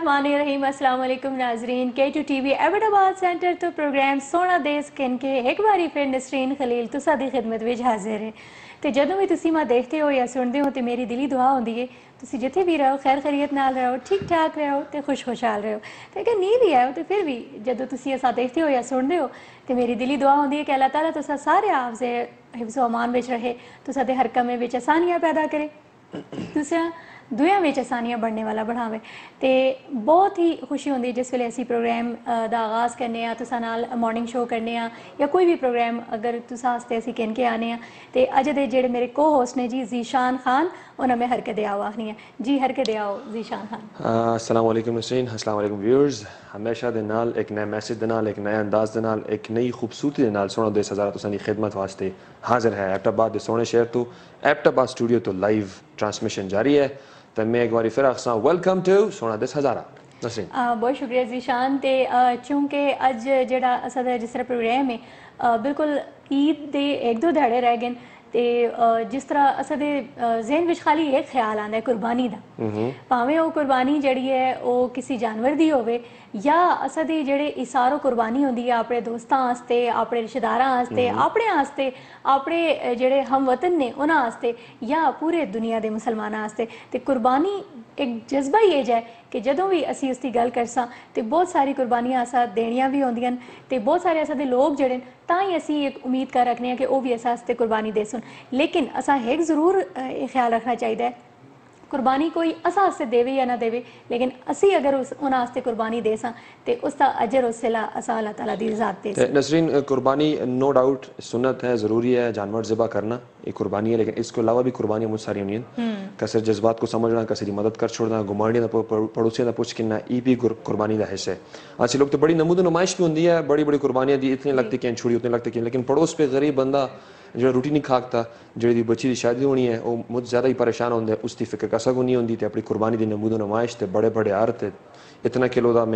बिस्मिल्लाहिर्रहमानिर्रहीम। अस्सलाम वालेकुम नाजरीन। K2 TV एबटाबाद सेंटर तो प्रोग्राम सोना देश किन के एक बारी फिर नसरीन खलील तुसा दी खिदमत विच हाजिर है। तो जदों भी तुसी मां देखते हो या सुनते हो तो मेरी दिली दुआ होंदी है तुसी जिथे भी रहो खैर खैरियत नाल रहो, ठीक ठाक रहो तो खुश खुशहाल रहो। तो अगर नहीं भी है तो फिर भी जदों तुसी ऐसा देखते हो या सुनते हो तो मेरी दिली दुआ होंदी है कि अल्लाह ताला तुसा सारे हाफिज़े हिफ्ज़ व अमान विच रहे, तुसा दे हर कमे विच आसानियां पैदा करे, दूसरा दुनिया में आसानियां बढ़ने वाला बढ़ावे। तो बहुत ही खुशी होंगी जिस वेले असी प्रोग्राम का आगाज़ करने तुसा नाल मॉर्निंग शो करने या कोई भी प्रोग्राम अगर तुसा आस्ते असी किन के आने तो अज दे जेड़े मेरे को होस्ट ने जी ज़ीशान खान उन्हें मैं हरकत आओ आखनी है जी। हरकत आओ ज़ीशान खान। अस्सलाम वालेकुम नसरीन, अस्सलाम वालेकुम व्यूअर्स। हमेशा दे नाल एक नए मैसेज दे नाल, एक नए अंदाज दे नाल, एक नई खूबसूरती दे नाल सोना देश हज़ारा तुसां दी खिदमत वास्ते हाजिर है। एबटाबाद दे सोने शहर तो एबटाबाद स्टूडियो तो लाइव ट्रांसमिशन जारी है। तो मैं एक बार फिर आखसा वेलकम टू सोना देश हज़ारा नसरीन। बहुत शुक्रिया ज़ीशान। ते चूँकि अज जेड़ा असा जिस तरह प्रोग्राम है बिल्कुल ईद दे एक दो ध्याड़े रह गए ते जिस तरह असा दे जहन विच खाली एक ख्याल आंदा है कुर्बानी दा, भावें वो कुर्बानी जड़ी है वो किसी जानवर दी होवे या असा दी जेड़े इसारो कुर्बानी होंदी है अपने दोस्तां आस्ते, अपने रिश्तेदारां आस्ते, अपने आस्ते, अपने जेड़े हम वतन ने उन्हां आस्ते या पूरे दुनिया दे मुसलमानां आस्ते। ते कुर्बानी एक जज्बा ही एज है कि जदों भी असी उसकी गल करसां ते बहुत सारी कुर्बानियां असा देनियां भी होंदियां ते बहुत सारे असा दे लोग जेड़े तां ही असी एक उम्मीद कर रखने कि वो भी असा आस्ते कुर्बानी दे सुन। लेकिन असा एक ज़रूर ख्याल रखना चाहिए कुर्बानी कोई असा आस्ते देवे या ना देवे, लेकिन असी अगर उन्हां आस्ते कुर्बानी दे सां ते उसका अजर उस सिला असा अल्लाह ताला दी ज़ात दे। नसरीन कुर्बानी नो डाउट सुन्नत है, ज़रूरी है, जानवर ज़िबा करना ये कुर्बानी है, लेकिन इसके अलावा भी कुर्बानियाँ मुझ सारी होनी कसर जज्बात को समझना, कसर की मदद कर छोड़ना, गुमाड़िया पड़ोसियों का पुछ किना ये भी कुर्बानी का हिस्सा है। अच्छे लोग तो बड़ी नमूद नुमाइश भी होंगी है, बड़ी बड़ी कुर्बानियाँ दी इतनी लगती कि छुड़ी उतनी लगती कि, लेकिन पड़ोस पे गरीब बंदा जो रोटी नहीं खाकता जी बच्ची की शादी होनी है वो मुझ ज़्यादा ही परेशान होंगे, उसकी फिक्र कसा को नहीं होंगी। तो अपनी कुर्बानी की नमूद नुमाइश तो बड़े बड़े आरत इतना किलो का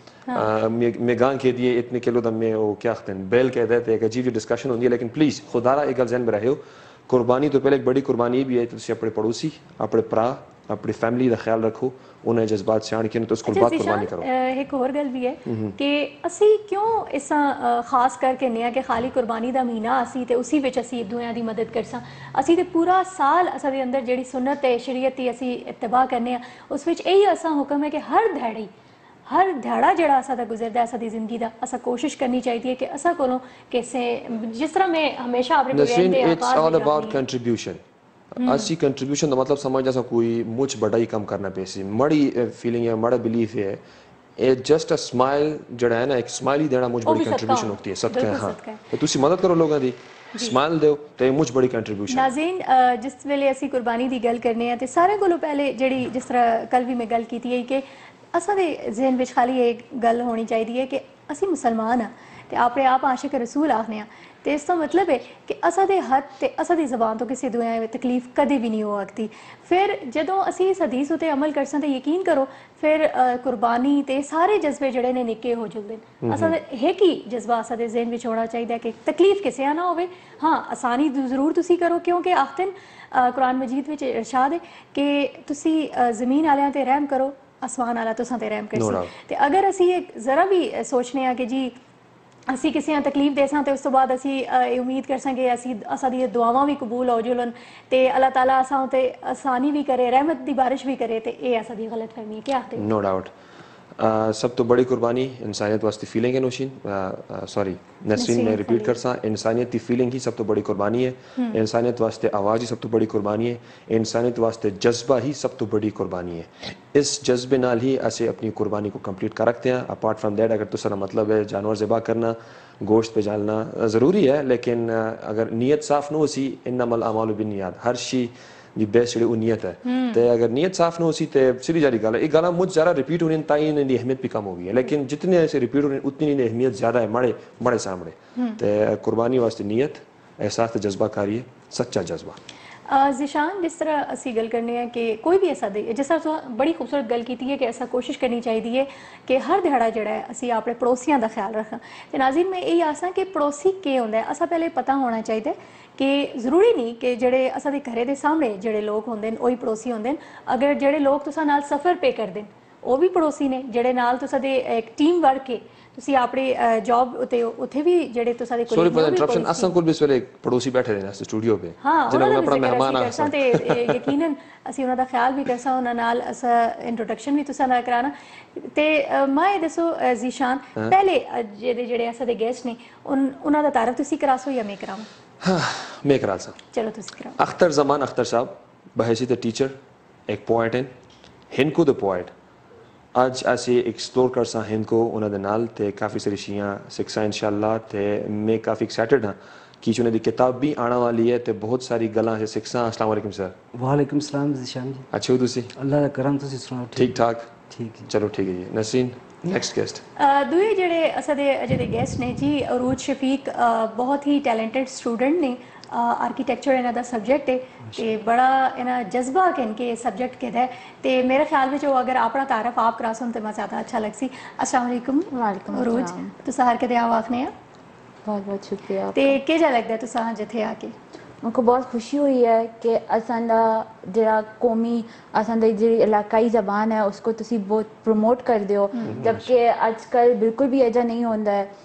मैं गां कह दिए, इतने किलो का मैं वो क्या कहते हैं बैल कह देते, एक अजीब डिस्कशन होती है। लेकिन प्लीज़ खुदारा एक गल जहन में रहे हो, कुर्बानी तो पहले एक बड़ी कुर्बानी भी है तो अपने पड़ोसी, अपने भरा, अपनी फैमिली का ख्याल रखो, उन्हें जज्बात से आन के तो उसको बाद कुर्बानी करो। एक और गल भी है कि असी क्यों इस खास करके नहीं कि खाली कुर्बानी का महीना असी ते उसी विच असी दुनिया की मदद करसां, असी ते पूरा साल असा दे अंदर जेड़ी सुन्नत है शरीयत की असी इत्तबा करने उस विच यही असा हुक्म है कि हर ध्याड़ा जड़ा असा दा गुजरदा असा दी जिंदगी दा असा कोशिश करनी चाहिए कि असा कोलों कैसे जिस तरह मैं हमेशा अपने प्रोग्राम दे इट्स ऑल अबाउट कंट्रीब्यूशन। असी कंट्रीब्यूशन का मतलब समझ जैसा कोई मुझ बड़ा ही कम करना पैसी मड़ी फीलिंग है, मड़ा बिलीफ है, ए जस्ट अ स्माइल जड़ा है ना, एक स्माइल ही देना मुझ बड़ी कंट्रीब्यूशन होती है सदका है। हाँ तो तुसी मदद करो लोगों दी, स्माइल दो तो ये मुझ बड़ी कंट्रीब्यूशन। नाज़रीन जिस वेले असी कुर्बानी की गल करने हैं तो सारे कोलों पहले जड़ी जिस तरह कल भी मैं गल की है कि असा दे जहन विच खाली एक गल होनी चाहिए कि असी मुसलमान हाँ तो अपने आप आशिक रसूल आखने तो इसका मतलब है कि असा दे हथ ते असा दी ज़बान तो किसी दुनिया में तकलीफ कदे भी नहीं हो सकती। फिर जदों असी इस हदीस उते अमल करसां तो यकीन करो फिर कुर्बानी ते सारे जज्बे जड़े ने निक्के हो जुलदे। असा एक ही जज्बा असा दे जहन विच होना चाहिए कि तकलीफ किसे ना होवे, हाँ आसानी जरूर तुसी करो क्योंकि आखदन कुरान मजीद विच इरशाद है कि तुसी ज़मीन आलियां ते रहम करो, आसमान आला तुसां ते रहम करसी। ते अगर असी जरा भी सोचने कि जी असी किसी तकलीफ देसां तो उस तो बाद असी उम्मीद करसां कि असी असा दी दुआवां भी कबूल हो जुलन ते अल्लाह ताला असां ते आसानी भी करे, रहमत दी बारिश भी करे, तो ये असा दी गलत फहमी क्या आखदे? नो डाउट सब तो बड़ी कुर्बानी इंसानियत वास्ते फीलिंग है नौशीन, सॉरी नसरीन मैं रिपीट कर सा, इंसानियत की फीलिंग ही सब तो बड़ी कुर्बानी है, इंसानियत वास्ते आवाज़ ही सब तो बड़ी कुर्बानी है, इंसानियत वास्ते जज्बा ही सब तो बड़ी कुर्बानी है। इस जज्बे नाल ही असे अपनी कुर्बानी को कंप्लीट कर रखते हैं। अपार्ट फ्राम दैट अगर तो सारा मतलब है जानवर ज़िबा करना, गोश्त पे डालना ज़रूरी है, लेकिन अगर नीयत साफ न हो सी इन्नमल अमालु बिन्नियात, हर शी जी बेस्ट वो नीयत है तो अगर नीयत साफ न हो सी तो सीधी जारी गल है। एक गला मुझ ज़्यादा रिपीट होनी ताई इनकी अहमियत भी कम हो गई है, लेकिन जितने ऐसे रिपीट होने उतनी इनकी अहमियत ज़्यादा है मड़े बड़े सामने। तो कुर्बानी वास्ते नीयत, एहसास जज्बा कारी है, सच्चा जज्बा। ज़ीशान जिस तरह असी गल करने हैं कि कोई भी ऐसा दे जिस तरह तो बड़ी खूबसूरत गल की है कि ऐसा कोशिश करनी चाहिए कि हर दिहाड़ा जड़ा है असी अपने पड़ोसियों का ख्याल रखा। तो नाज़रीन मैं यही आसा कि पड़ोसी के होंदा है असा पहले पता होना चाहिए कि ज़रूरी नहीं कि जेड़े असा दे घरे दे सामने जेड़े लोग होंदे न वही पड़ोसी होंदे न। अगर जेड़े लोग तुसा नाल सफ़र पे करदे ਉਹ ਵੀ ਪੜੋਸੀ ਨੇ ਜਿਹੜੇ ਨਾਲ ਤੁਸਾਂ ਦੇ ਇੱਕ ਟੀਮ ਵਰਕ ਹੈ ਤੁਸੀਂ ਆਪਣੇ ਜੌਬ ਉਤੇ ਉੱਥੇ ਵੀ ਜਿਹੜੇ ਤੁਸਾਂ ਦੇ सॉरी फॉर द colleague ਨੇ, ਉਹ ਵੀ इंटरप्शन, police असां कोल भी इस वेले पड़ोसी बैठे ने स्टूडियो पे ਹਾਂ जिन्हां ਉਹਨਾਂ कोल ਦਾ अपना ਵੀ ਜ਼ਿਕਰ मेहमान ਅਸੀਂ आ ਕਰਸਾਂ ਤੇ ਯਕੀਨਨ ਅਸੀਂ ਉਹਨਾਂ ਦਾ ਖਿਆਲ ਵੀ ਕਰਸਾਂ ਉਹਨਾਂ ਨਾਲ ਅਸਾਂ ਇੰਟਰੋਡਕਸ਼ਨ ਵੀ ਤੁਸਾਂ ਨਾਲ ਕਰਾਣਾ ਤੇ ਮੈਂ ਇਹ ਦੱਸੋ ਜ਼ੀਸ਼ਾਨ ਪਹਿਲੇ ਜਿਹੜੇ ਅਸਾਂ ਦੇ ਗੈਸਟ ਨੇ ਉਹਨਾਂ ਦਾ ਤਾਰਫ ਤੁਸੀਂ ਕਰਾਸੋ ਜਾਂ ਮੈਂ ਕਰਾਵਾਂ? हाँ मैं करा सा ਚਲੋ ਤੁਸੀਂ ਕਰਾਓ। अख्तर जमान अख्तर साहब बहैसियत टीचर एक पोइट हैं हिंदको द पोइट ਅੱਜ ਅਸੀਂ ਐਕਸਪਲੋਰ ਕਰਸਾਂ ਹਿੰਦਕੋ ਉਹਨਾਂ ਦੇ ਨਾਲ ਤੇ ਕਾਫੀ ਸਾਰੀ ਸ਼ੀਆਂ ਸਿੱਖਾਂ ਇਨਸ਼ਾਅੱਲਾ ਤੇ ਮੈਂ ਕਾਫੀ ਐਕਸਾਈਟਡ ਹਾਂ ਕਿ ਉਹਨਾਂ ਦੀ ਕਿਤਾਬ ਵੀ ਆਉਣ ਵਾਲੀ ਹੈ ਤੇ ਬਹੁਤ ਸਾਰੀ ਗੱਲਾਂ ਅਸੀਂ ਸਿੱਖਾਂ। अस्सलाम वालेकुम सर। वालेकुम सलाम ज़ीशान जी। अच्छे हो ਤੁਸੀਂ? अल्लाह का करम तुसी सुनाओ? ठीक ठाक ठीक है। चलो ठीक है जी। Nasreen next guest. ਦੂਏ ਜਿਹੜੇ ਅਸਾਂ ਦੇ ਅਜੇ ਦੇ ਗੈਸਟ ਨੇ ਜੀ ਅਰੂਜ ਸ਼ਫੀਕ ਬਹੁਤ ਹੀ ਟੈਲੈਂਟਡ ਸਟੂਡੈਂਟ ਨੇ ਆਰਕੀਟੈਕਚਰ ਇਹਨਾਂ ਦਾ ਸਬਜੈਕਟ ਹੈ ਤੇ ਬੜਾ ਇਹਨਾਂ ਜਜ਼ਬਾ ਕਹਿ ਕੇ ਸਬਜੈਕਟ ਕਿਹਦਾ ਹੈ ਤੇ ਮੇਰੇ ਖਿਆਲ ਵਿੱਚ ਉਹ ਅਗਰ ਆਪਣਾ ਤਾਰਫ ਆਪ ਕਰਾ ਸੁਣ ਤੇ ਮੈਂ ਜ਼ਿਆਦਾ ਅੱਛਾ ਲੱਗ ਸੀ। अस्सलाम वालेकुम। वालेकुम ਅਰੂਜ अस्सलाम। ਤੁਸੀਂ ਹਰ ਕਦੇ ਆਵਾਖਨੇ ਆ बहुत बहुत शुक्रिया ਤੇ ਕਿਹੜਾ ਲੱਗਦਾ ਤੁਸੀਂ ਜਿੱਥੇ ਆ ਕੇ? उनको बहुत खुशी हुई है कि असांजा जरा कौमी असांजी जी इलाकाई ज़बान है उसको तुसी बहुत प्रमोट कर दियो, जबकि आजकल बिल्कुल भी ऐसा नहीं होता है।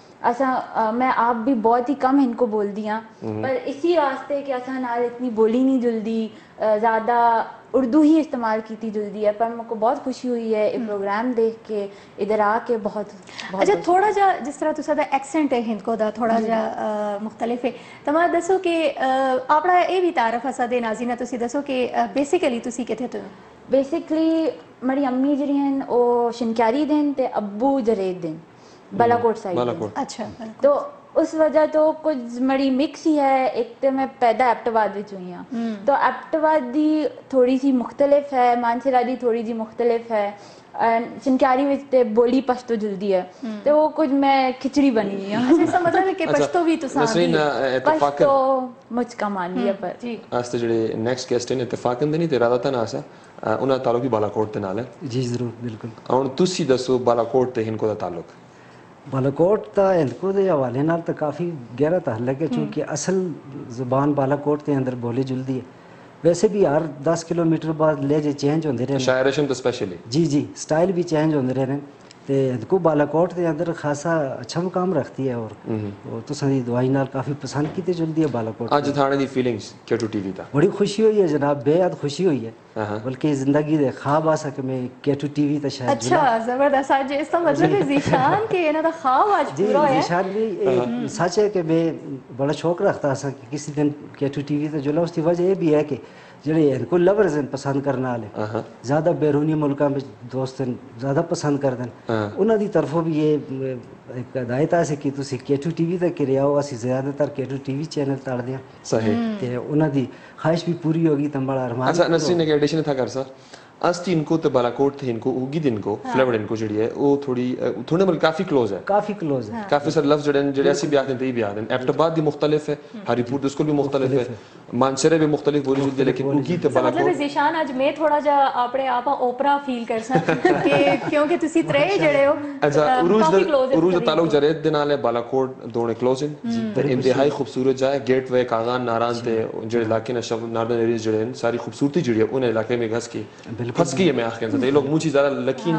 मैं आप भी बहुत ही कम इनको बोलती हाँ, पर इसी वास्ते कि असा नाल इतनी बोली नहीं जुलदी, ज़्यादा उर्दू ही इस्तेमाल की जुलदी है। पर मेरे को बहुत खुशी हुई है ये प्रोग्राम देख के, इधर आके बहुत अच्छा थोड़ा जा जिस तरह तुसा दा एक्सेंट है हिंदको दा थोड़ा जा मुख्तलिफ है तो मैं दसो कि अपना ये भी तारफ असा दे नाज़रीन तुसी दसो कि बेसिकली तुसी किथे तो? बेसिकली मेरी अम्मी जी हैं वो शिनक्यारी दिन ते अब्बू जरेद दिन बालाकोट साइड। अच्छा तो उस वजह तो कुछ मड़ी मिक्स ही है। एक तो मैं पैदा एबटाबाद विच हुई हाँ, तो एबटाबाद दी थोड़ी सी मुख्तलिफ है, मानसरा दी थोड़ी सी मुख्तलिफ है, शिनक्यारी विच ते बोली पश्तो जुलदी है, तो वो कुछ मैं खिचड़ी बनी हुई हूँ। अच्छा इसका मतलब है कि पश्तो भी तुसा नसरीन पश्तो मुझ कमान लिया पर जी आस्ते ਜਿਹੜੇ ਨੈਕਸਟ ਗੈਸਟ ਨੇ ਇਤਫਾਕਨ ਦੇ ਨਹੀਂ ਤੇ ਇਰਾਦਤਨ ਆਸਾ ਉਹਨਾਂ ਦਾ ਤਾਲੁਕ ਵੀ ਬਾਲਾਕੋਟ ਦੇ ਨਾਲ ਹੈ। जी ज़रूर बिल्कुल। ਹੁਣ ਤੁਸੀਂ ਦੱਸੋ ਬਾਲਾਕੋਟ ਤੇ ਹਿੰਦਕੋ ਦਾ ਤਾਲੁਕ? बालाकोट का हिंदको के हवाले नाल तो काफ़ी गहरा तहल्लुक है, चूँकि असल ज़ुबान बालाकोट के अंदर बोली जुलदी है। वैसे भी हर 10 किलोमीटर बाद लहजे चेंज होते रहे, शायर रशम तो स्पेशली जी जी स्टाइल भी चेंज होते रहे। तो हिंदको बालाकोट के अंदर खासा अच्छा मुकाम रखती है और तो सारी दवाई नाल काफ़ी पसंद की जुलदी है बालाकोट। आज थाने दी फीलिंग्स केटू टीवी था बड़ी खुशी हुई है जनाब, बेहद खुशी हुई है, हाँ। बल्कि ज़िंदगी दे ख्वाब आ सके मैं केटू टीवी तो शायद अच्छा जबरदस्त। आज इसका मतलब है ज़ीशान के इन्हां दा ख्वाब आज जी पूरा है। निशान भी सच है कि मैं बड़ा शौक रखता था कि किसी दिन केटू टीवी तो जुला। उसकी वजह ये भी है कि ਜਿਹੜੇ ਇनको ਲਵਰਸ ਪਸੰਦ ਕਰਨ ਵਾਲੇ ज़्यादा बैरूनी मुल्कों में दोस्त ज़्यादा पसंद करते हैं, ਉਹਨਾਂ ਦੀ ਤਰਫੋਂ ਵੀ ਇਹ ਇੱਕ ਹਦਾਇਤ ਹੈ ਕਿ ਤੁਸੀਂ ਕੇਟੂ ਟੀਵੀ ਤੇ ਕਿ ਰਿਆਓ, ਅਸੀਂ ਜ਼ਿਆਦਾਤਰ ਕੇਟੂ ਟੀਵੀ ਚੈਨਲ ਤੜਦੇ ਹਾਂ। सही ਤੇ ਉਹਨਾਂ ਦੀ ख्वाहिश भी पूरी होगी तो बड़ा अरमान। अच्छा नसरीन ने एडिशन था कर सर अस्ती इनको तो बालाकोट थे इनको उगी दिन को फ्लेवर्ड इनको जड़ी है वो थोड़ी थोड़े मतलब काफी क्लोज है, काफ़ी क्लोज है। काफी सारे लफ्ज जड़े जड़े ऐसे भी आते हैं तो ये भी आते हैं। एबटाबाद भी मुख्तलिफ है, हरीपुर तो उसको भी मुख्तलिफ है, मानसरे भी मुख्तलिफ बोली जुलती है, लेकिन उगी तो इसका मतलब है बालाकोट ज़ीशान आज मैं थोड़ा जा अपने आप ओपरा फील कर सक कि क्योंकि तुसी त्रे जड़े हो अच्छा काफी क्लोज है उरूज दा ताल्लुक जरेद दे नाल है बालाकोट दोने क्लोज हैं ते इंतहाई खूबसूरत जाए गेटवे कागान नारान ते जड़े इलाके ने शब नार्दर्न एरियाज जड़े हैं सारी खूबसूरती जड़ी है उन इलाके में घस की है। मैं आखिर ये लोग मुझे ज़्यादा लकीन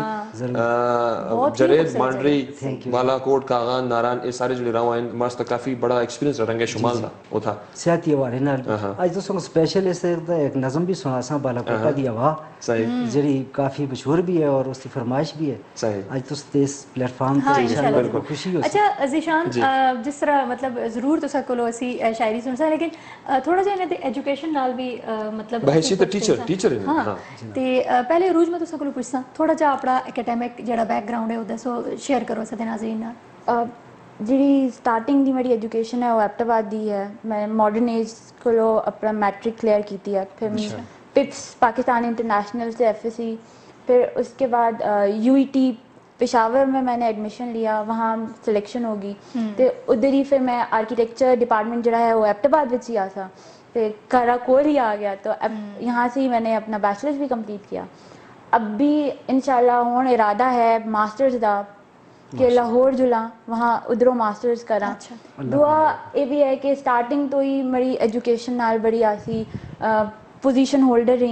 जरेद मांडरी बालाकोट कागान नारान ये सारे जो रहा हैं मस्त काफ़ी बड़ा एक्सपीरियंस रंगे शुमाल था वो था सियाती हवाले नाल। आज दोस्तों स्पेशल इस एक नज़म भी सुना सा बालाकोट दी हवा सही जड़ी काफ़ी मशहूर भी है और उसकी फरमाइश भी है। सही आज तो इस प्लेटफॉर्म हाँ, पे इंशाल्लाह। बिल्कुल खुशी हो। अच्छा ज़ीशान जिस तरह मतलब ज़रूर तुसा कोलो असी शायरी सुन सा लेकिन थोड़ा जा इन्हें एजुकेशन नाल भी मतलब बहैसियत टीचर है हाँ ते पहले रूज में तुसा कोलो पुछसा थोड़ा जा अपना एकेडमिक जेड़ा बैकग्राउंड है वो दसो शेयर करो सदे नाज़रीन नाल। जी स्टार्टिंग दी मेरी एजुकेशन है वो एबटाबाद दी है। मैं मॉडर्न एज को अपना मैट्रिक क्लियर की थी, फिर पिप्स पाकिस्तान इंटरनेशनल से FSC, फिर उसके बाद UET पेशावर में मैंने एडमिशन लिया, वहाँ सिलेक्शन होगी तो उधर ही फिर मैं आर्किटेक्चर डिपार्टमेंट जरा है वो एबटाबाद विच ही आ था, फिर कराकोल ही आ गया। तो अब यहाँ से ही मैंने अपना बैचलर्स भी कंप्लीट किया। अब भी इंशाल्लाह हुण इरादा है मास्टर्स का कि लाहौर जुला वहाँ उधरों मास्टर्स करा। दुआ ये भी है कि स्टार्टिंग तो ही मेरी एजुकेशन नाल बड़ी आसी पोजीशन होल्डर रही हाँ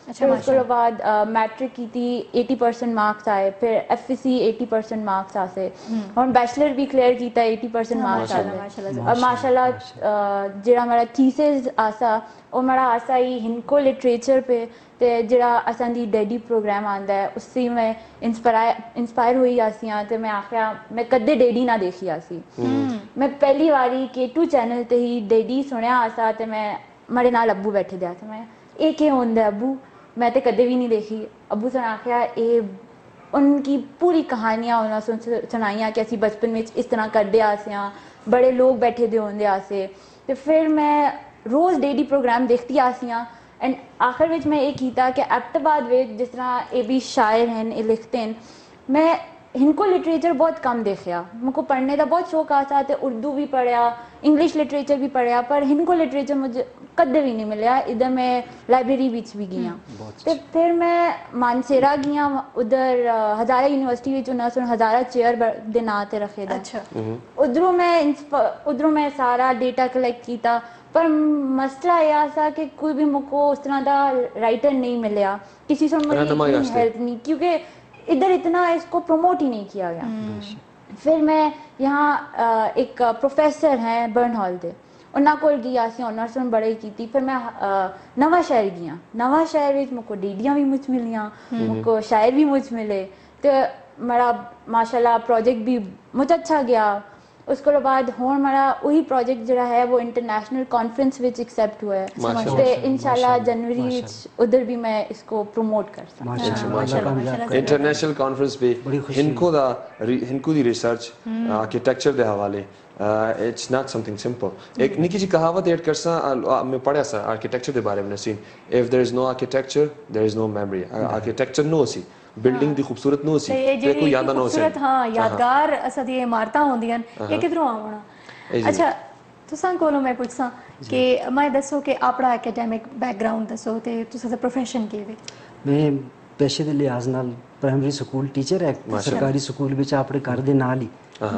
अच्छा, फिर उसके बाद मैट्रिक की थी 80% मार्क्स आए, फिर एफएससी 80% मार्क्स आसे और बैचलर भी क्लियर किया 80% मार्क्स आए और माशाल्लाह जेड़ा मेरा थीसिस आसा वो मेरा आसा ही हिंको लिटरेचर पे ते जेड़ा असांदी डैडी प्रोग्राम आंदा है उससे मैं इंस्पायर हुई आसी हां ते मैं आखिया मैं कदे डैडी ना देखी आसी। मैं पहली बारी K2 चैनल ते ही डैडी सुनिया आसा ते मैं मेरे नाल अब्बू बैठे दे थे, मैं ये के होंदा अब्बू, मैं तो कदे भी नहीं देखी। अब्बू से आखिया ये उनकी पूरी कहानियां उन्होंने सुनाइया कि असी बचपन में इस तरह करते आसे बड़े लोग बैठे दे होंदे आसे। तो फिर मैं रोज़ डेली प्रोग्राम देखती आसी एंड आखिर में मैं ये किया कि एबटाबाद में जिस तरह ये भी शायर हैं ये लिखते हैं, मैं इनको लिटरेचर बहुत कम देखा। मुझको पढ़ने का बहुत शौक आता है, उर्दू भी पढ़िया, इंग्लिश लिटरेचर भी पढ़िया, पर इनको लिटरेचर मुझे कदे भी नहीं मिलया। इधर मैं लाइब्रेरी भी गई तो फिर मैं मानसेरा गई, उधर हज़ारा यूनिवर्सिटी उन्होंने हज़ारा चेयर के नाँ से रखे थे। अच्छा। उधरों मैं सारा डेटा कलेक्ट किया, पर मसला यह था कि कोई भी मुझको उस तरह का राइटर नहीं मिलया, किसी से मेरी हेल्प नहीं, क्योंकि इधर इतना इसको प्रमोट ही नहीं किया गया। फिर मैं यहाँ एक प्रोफेसर हैं बर्नहॉल दे उन्होंने को गई आसी, उन्होंने बड़े की। फिर मैं नवा शहर गई, नवा शहर में मुझको डीडियाँ भी मुझ मिलियाँ, मुझको शायर भी मुझ मिले, तो मेरा माशाल्लाह प्रोजेक्ट भी मुझ अच्छा गया। उसके बाद होर मेरा वही प्रोजेक्ट जरा है वो इंटरनेशनल कॉन्फ्रेंस विच एक्सेप्ट हुआ है, तो इंशाल्लाह जनवरी उधर भी मैं इसको प्रमोट कर सकता। इंटरनेशनल कॉन्फ्रेंस पे हिंको दी रिसर्च आर्किटेक्चर दे हवाले इट्स नॉट समथिंग सिंपल। एक निकी जी कहावत ऐड कर सा मैं पढ़ा सा आर्किटेक्चर दे बारे में सीन, if there is no architecture there is no memory. Architecture नो सी बिल्डिंग दी खूबसूरत नो सी ते कोई याद ना हो सी। हां यादगार असा दी इमारतां होंदियां ये किधरों आवना। अच्छा तुसां कोलों मैं पुछसां कि मैं दसो कि अपना एकेडमिक बैकग्राउंड दसो ते तुसा दा प्रोफेशन के वे। मैं पेशे दे लिहाज नाल प्राइमरी स्कूल टीचर है, सरकारी स्कूल विच अपने घर दे नाल ही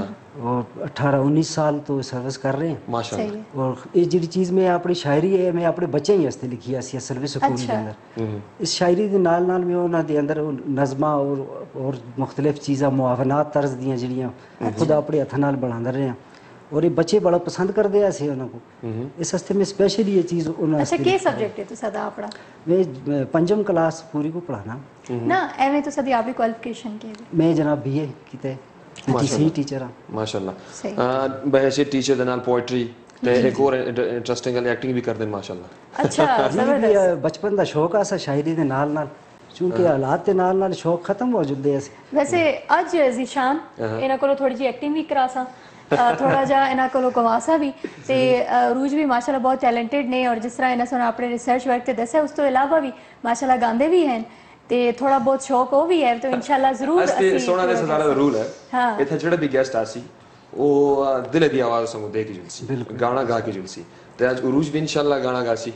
और 18-19 साल तो सर्विस कर रहे हैं माशाल्लाह। और ये जी चीज़ मैं अपनी शायरी है मैं अपने बच्चे ही वास्ते लिखी है सर्विस स्कूल के अंदर। इस शायरी के नाल नाल मैं उन्होंने अंदर नज़मा और मुख्तलिफ चीज़ा मुआवनात तर्ज दियाँ जड़ियाँ खुद अपने हथ नाल बना रहे हैं और ये बच्चे बड़ा पसंद करते हैं उन्होंने इस हस्ते में स्पेशली ये चीज़ उन्होंने। अच्छा के सब्जेक्ट है तो सदा अपना? मैं पंजम क्लास पूरी को पढ़ाना ना एवं तो सदी आपकी क्वालिफिकेशन के मैं जनाब BA किते टीसी टीचर हां माशाल्लाह। बहसे टीचर दे नाल पोएट्री ते एक और इंटरेस्टिंग एक्टिंग भी कर दे माशाल्लाह। अच्छा जबरदस्त बचपन दा शौक आसा शायरी दे नाल नाल चूंकि हालात दे नाल नाल शौक खत्म हो जुदे ऐसे। वैसे अज ज़ीशान इना कोलो थोड़ी जी एक्टिंग भी करासा थोड़ा जा इना कोलो गवासा भी ते रूज भी माशाल्लाह बहुत टैलेंटेड ने और जिस तरह इना सुना अपने रिसर्च वर्क ते दसा उस तो अलावा भी माशाल्लाह गांदे भी हैं ते थोड़ा बहुत शौक हो भी है तो इंशाल्लाह जरूर असली सोना दे सदारा रूल है। हां इथे जेड़ा भी गेस्ट आसी ओ दिल दी आवाज संग दे की जुलसी गाना गा के जुलसी ते आज उरूज भी इंशाल्लाह गाना गासी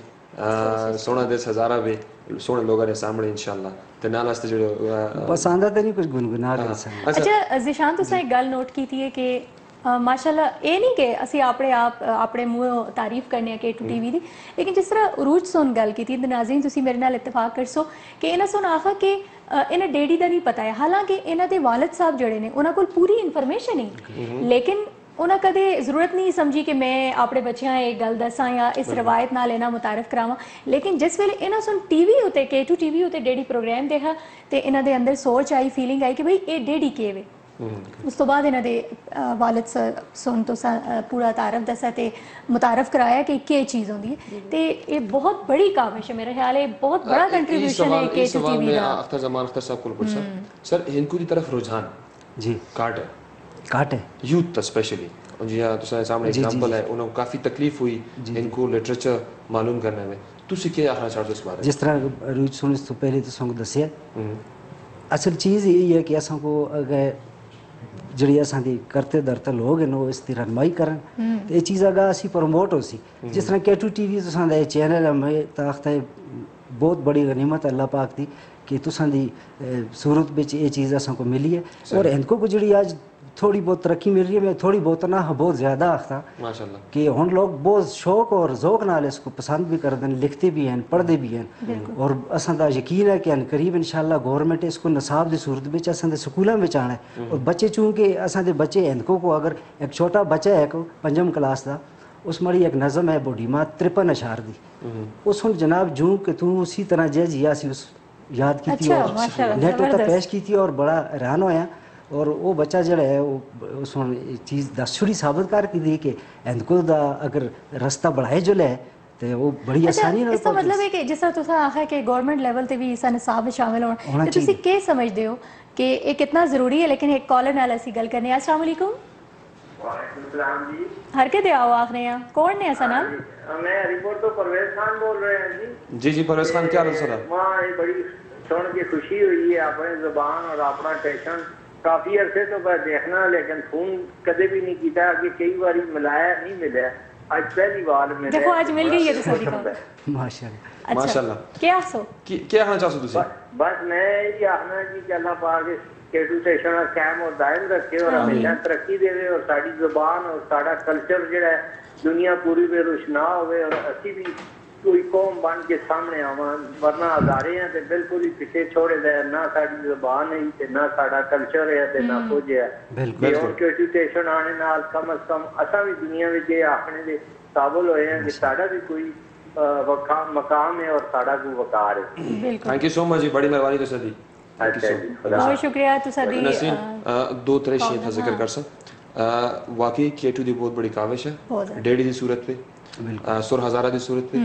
सोना दे सजारा भी सोने लोगों ने सामने इंशाल्लाह ते नाल वास्ते जेड़ो बस आंदा ते नहीं कुछ गुनगुना रहे। अच्छा ज़ीशान तुसा एक गल नोट की थी कि माशाल्लाह ये नहीं कि असी अपने आप अपने मुँह तारीफ करने K2 TV दी, लेकिन जिस तरह उरूज सोन गल की थी नाज़रीन तुसी मेरे नाल इत्तेफाक करसो कि इन्हें सुन आखा कि इन्हें डैडी दा नहीं पता है, हालांकि इन्हां दे वालिद साहब जड़े ने उन्हां कोल पूरी इन्फॉर्मेशन है लेकिन उन्हें कदे जरूरत नहीं समझी कि मैं अपने बच्चों एक गल दसा या इस रवायत नाल इन्हां मुतारफ करावां। लेकिन जिस वेले इन्हां सुन TV उत्ते K2 TV उत्ते डैडी प्रोग्राम देखा तो इन्हां दे अंदर सोच आई फीलिंग आई कि भाई ये डैडी के वे। उस तो बाद इन्हां दे वालिद सुन तो पूरा तारफ दसा ते मुतारफ कराया कि क्या चीज़ होंदी है ते ये बहुत बड़ी काविश है मेरा ख्याल है बहुत बड़ा कंट्रीब्यूशन है K2 TV दा। अख्तर जमान अख्तर साहब को पूछा सर हिंदू की तरफ रुझान जी काट है यूथ स्पेशली जी हाँ तुसा सामने एग्जांपल है उन्हें काफ़ी तकलीफ हुई इनको लिटरेचर मालूम करने में तुसी क्या आखना चाहते हो इस बारे? जिस तरह रूज सुन तो पहले तो संग दसिया असल चीज़ यही है कि असा को अगर जी असांदी करते धरते लोग हैं इसकी रहनुमाई करन तो ये चीज़ अगर असी प्रमोट हो सी जिस तरह K2 TV तुसां चैनल है मैं ताख्त है बहुत बड़ी गनीमत अल्लाह पाक दी कि तुसां दी सूरत विच ये चीज़ असां को मिली है और इनको को जी आज थोड़ी बहुत तरक्की मिल रही है, मैं थोड़ी बहुत ना बहुत ज़्यादा आखता माशाल्लाह कि हम लोग बहुत शौक और ज़ौक नाल इसको पसंद भी करते हैं, लिखते भी हैं, पढ़ते भी हैं और असां दा यकीन है कि करीब इंशाल्लाह गवर्नमेंट इसको नसाब की सूरत में असां दे स्कूलों में आना है। और बच्चे चूँकि असां दे बच्चे हिंदकों को अगर एक छोटा बच्चा है एक 5वीं क्लास का, उस मड़ी एक नज़म है बोडीमा 53 अशार दी, उस हुन जनाब जूँ कि तू उसी तरह जय जिया सी उस याद की अच्छा, और माशाल्लाह, नेट उत्ते जबरदस्त। पेश की और बड़ा हैरान होया। और वो बच्चा जड़ा है वो उस चीज़ दस छुड़ी साबित कर की दी कि हिंदको दा अगर रास्ता बढ़ाए जो है तो वो बड़ी अच्छा, आसानी नाल इसका मतलब है कि जिस तरह तुसा आखा कि गवर्नमेंट लेवल ते भी इसा निसाब में शामिल होना होना, तो तुसी चाहिए। के समझदे हो कि ये कितना जरूरी है? लेकिन एक कॉलर नाल ऐसी गल करने। अस्सलाम वालेकुम। वालेकुम जी। हर के दे आओ आखने या कौन ने ऐसा नाम? मैं रिपोर्ट तो परवेज खान बोल रहे हैं जी। जी परवेज खान, क्या हाल है सर? वहाँ ये बड़ी सुन के खुशी हुई है, अपने जुबान और अपना टेंशन काफी अरसे तो मैं देखना, लेकिन फोन कदे भी नहीं किया कि कई बार मिलाया नहीं मिला, आज पहली बार मिला। देखो आज मिल गई है तो सभी को। माशाल्लाह माशाल्लाह। क्या सो क्या कहना चाहते तुसी? बस मैं ये आखना जी कि अल्लाह पाक केटू स्टेशन का कायम और दायम रखे और हमेशा तरक्की देवे और साड़ी जुबान और साड़ा कल्चर जो दुनिया पूरी बेरुशना होवे और असी भी कोई कौम बन के सामने आवा, वरना हजारे हैं ते बिल्कुल ही पीछे छोड़े दे, ना साड़ी जुबान है ते ना साड़ा कल्चर है ते ना कुछ है। बिल्कुल और केटू स्टेशन आने नाल कम अज कम असा भी दुनिया में ये आखने दे काबिल होए हैं कि साड़ा भी कोई मकाम है और साड़ा को वकार है। बिल्कुल। थैंक यू सो मच जी, बड़ी मेहरबानी तुसा दी। अच्छा जी, बहुत शुक्रिया तुसा दी। नसीन दो तरह चीज़ें का जिक्र कर सा वाकई केटू दी बहुत बड़ी काविश है, बहुत ज़्यादा। डेढ़ी दी सूरत पे, सुर हज़ारा दी सूरत पे,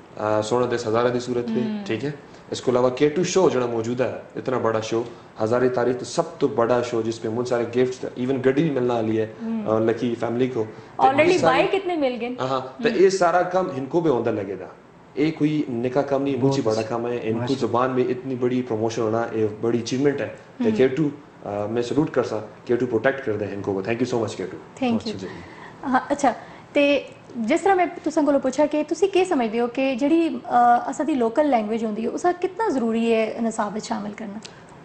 16-10 दी सूरत पे, ठीक है। इसके अलावा केटू शो जो मौजूद है, इतना बड़ा शो, हज़ारे तारीख तो सब तो बड़ा शो जिसपे बहुत सारे गिफ्ट, इवन गड्डी भी मिलना वाली है लकी फैमिली को। ऑलरेडी बाइक कितने मिल गए। हाँ, तो ये सारा काम इनको भी होंदा लगेगा, ये कोई निका काम नहीं, मुझे बड़ा काम है। इनको जुबान में इतनी बड़ी प्रमोशन होना ये बड़ी अचीवमेंट है। तो केटू मैं सलूट कर सा, केटू प्रोटेक्ट कर दे इनको। Thank you so much K two. Thank you. हाँ अच्छा, तो जिस तरह मैं तुसां कोलों पूछा कि तुसी के समझदे हो कि जिहड़ी असां दी लोकल लैंग्वेज होंदी है उसका कितना ज़रूरी है निसाब में शामिल करना?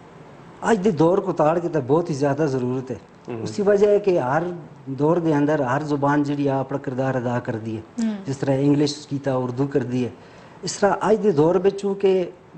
आज के दौर को ताड़ के तो बहुत ही ज़्यादा ज़रूरत है। उसकी वजह है कि हर दौर के अंदर हर जुबान जी अपना किरदार अदा कर दी है। जिस तरह इंग्लिश कीता, उर्दू कर दी है, इस तरह अज के दौर में चूँकि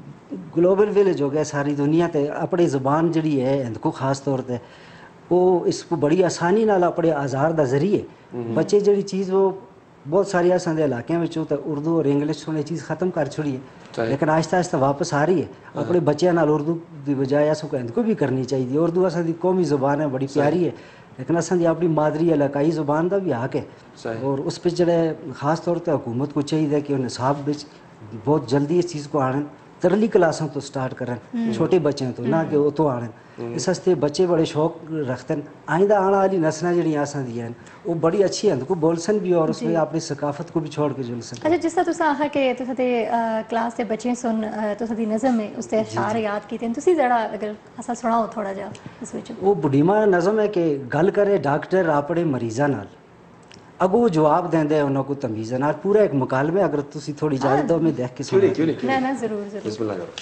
ग्लोबल विलेज हो गया, सारी दुनिया ते अपनी जुबान जी है इनको खास तौर पर वो इसको बड़ी आसानी नाल अपने आज़ार का जरिए बच्चे जी चीज़ वो बहुत सारी असांजे इलाकों में तो उर्दू और इंग्लिश ने चीज़ ख़त्म कर छोड़ी है, लेकिन आहिस्ता आहिस्ता वापस आ रही है। अपने बच्चों नाल उर्दू की बजाय असों को भी करनी चाहिए। उर्दू असां कौमी जुबान है, बड़ी प्यारी है, लेकिन असां अपनी मादरी इलाकाई जुबान का भी हक है और उस पर जो खास तौर पर हुकूमत को चाहिए कि निसाब बहुत जल्दी इस चीज़ को आने, तरली क्लासों तो स्टार्ट करें, छोटे बच्चे तो ना कि वो तो आने। इस वास्ते बच्चे बड़े शौक रखते हैं। आइंदा आने वाली नस्लें जी असां दी हैं वो बड़ी अच्छी हैं, उनको बोलसन भी और उसमें अपनी सकाफत को भी छोड़ के जुलसन। अच्छा, जिस तरह तुसा आखा कि तुसा ते क्लास के बच्चे सुन तुसा दी नज़म में उसते अशार याद कीते हैं, तुसी जरा अगर असा सुनाओ थोड़ा जा इस विच। वो बुढ़ीमा नज़म है कि गल करे डॉक्टर अपने मरीज़ां नाल, अगो जवाब देंदे उन्होंने को तमीज़ नाल। पूरा एक मुकालमे अगर तुसी थोड़ी इजाज़त दो मैं देख के क्यों नहीं ना ना जरूर जरूर। बिस्मिल्लाह करो।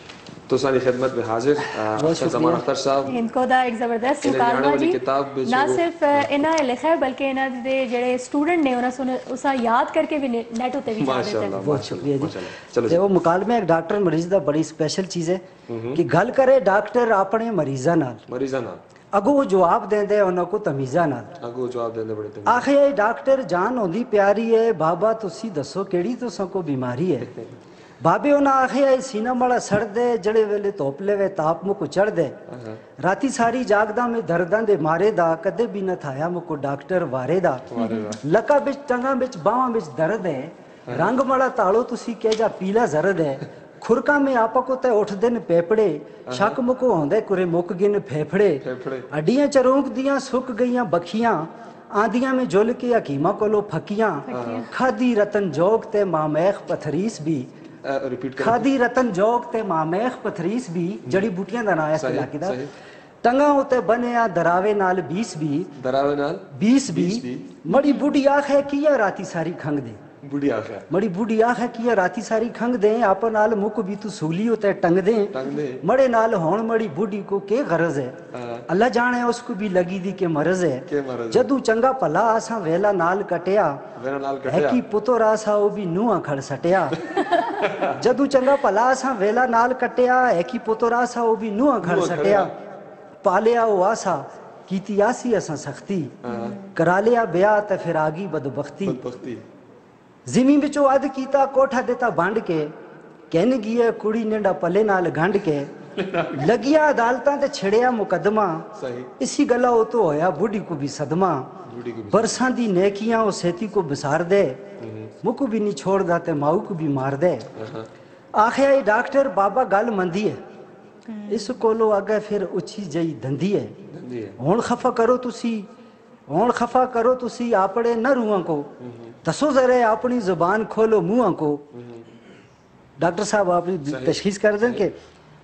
तो सारी खिदमत में हाजिर ज़मान अख्तर साहब, इनको दा एक ज़बरदस्त इन्हें मुकालमा वाली जी, किताब ना सिर्फ इन्हें लिखा है बल्कि इन्हें दे जेड़े स्टूडेंट ने उन्हें उसा याद करके भी नेट उते भी जा देते हैं। बहुत शुक्रिया जी। चलो ते वो मुकालमे एक डॉक्टर मरीज का बड़ी स्पेशल चीज़ है कि गल करे डॉक्टर अपने मरीज़ां नाल, मरीज़ां नाल, अगो जवाब देंदे उन्होंने को तमीज़ां नाल। अगो जवाब देंदे बड़े तमीज़। आखे डॉक्टर जान होंदी प्यारी है, बाबा तुसी दसो केड़ी तुसां को बीमारी है। बाबे उन्हें आखे सीना मड़ा सड़ दे, जड़े वेले धोप लेवे ताप मुको चढ़ दे, राती सारी जागदा में दर्दां दे मारे दा, कदे भी न थाया मुको डॉक्टर वारे दा। लका बिच टंगा बिच बावां बिच दर्द है, रंग मड़ा तालो तुसी कह जा पीला जरद है। खुरका में आपा को ते उठ दिन पेपड़े, शक मुको होंदे कुरे मुक गिन फेफड़े। अड्डियां चरूक दियां सुक गईयां बखियां, आंदियां में जुल के हकीमा कोलो फकियां। खादी रतन जोग ते मामैख पथरीस भी, खादी रतन जोग ते मामैख पथरीस भी, जड़ी बूटियां दा नाम है इस इलाके दा। टंगा उते बनिया दरावे नाल 20 भी, दरावे नाल 20 भी, मड़ी बुढ़ी आखे किया राती सारी खंग दे। बुढ़ी आँख है मड़ी बूढ़ी आँख है कि राती सारी खंग दे आप नाल मुक भी तू सूली होते टंग दे मड़े नाल होण मड़ी बूढ़ी को के गरज है अल्लाह जाने उसको भी लगी दी के मरज है जदू चंगा भला आसा वेला नाल कटिया है कि पुतो रासा वो भी नूआ खड़ सटिया जदू चंगा भला आसा वेला नाल कटिया है कि पुतो रासा वो भी नूआ खड़ सटिया पालिया वो आसा कीती आसी असा सख्ती करा लिया ब्याह ते फिर आगी बदबख्ती जिमी बिचो अद कीता कोठा देता बांड के कहने गिया कुड़ी नेडा पले नाल गंढ के लगिया अदालतां ते छिड़िया मुकदमा इसी गला वो तो होया बूढ़ी को भी सदमा बरसां दी नेकियां वो सेती को बिसार दे मुकु भी नहीं छोड़दा ते माऊ को भी मार दे आखिया ये डॉक्टर बाबा गल मंदी है इस कोलो अगे फिर उची जई धंधी है हुण खफा करो तुसी आपड़े न रूहां को दसो जरा अपनी जुबान खोलो मुंह को डॉक्टर साहब अपनी तशखीस कर दें कि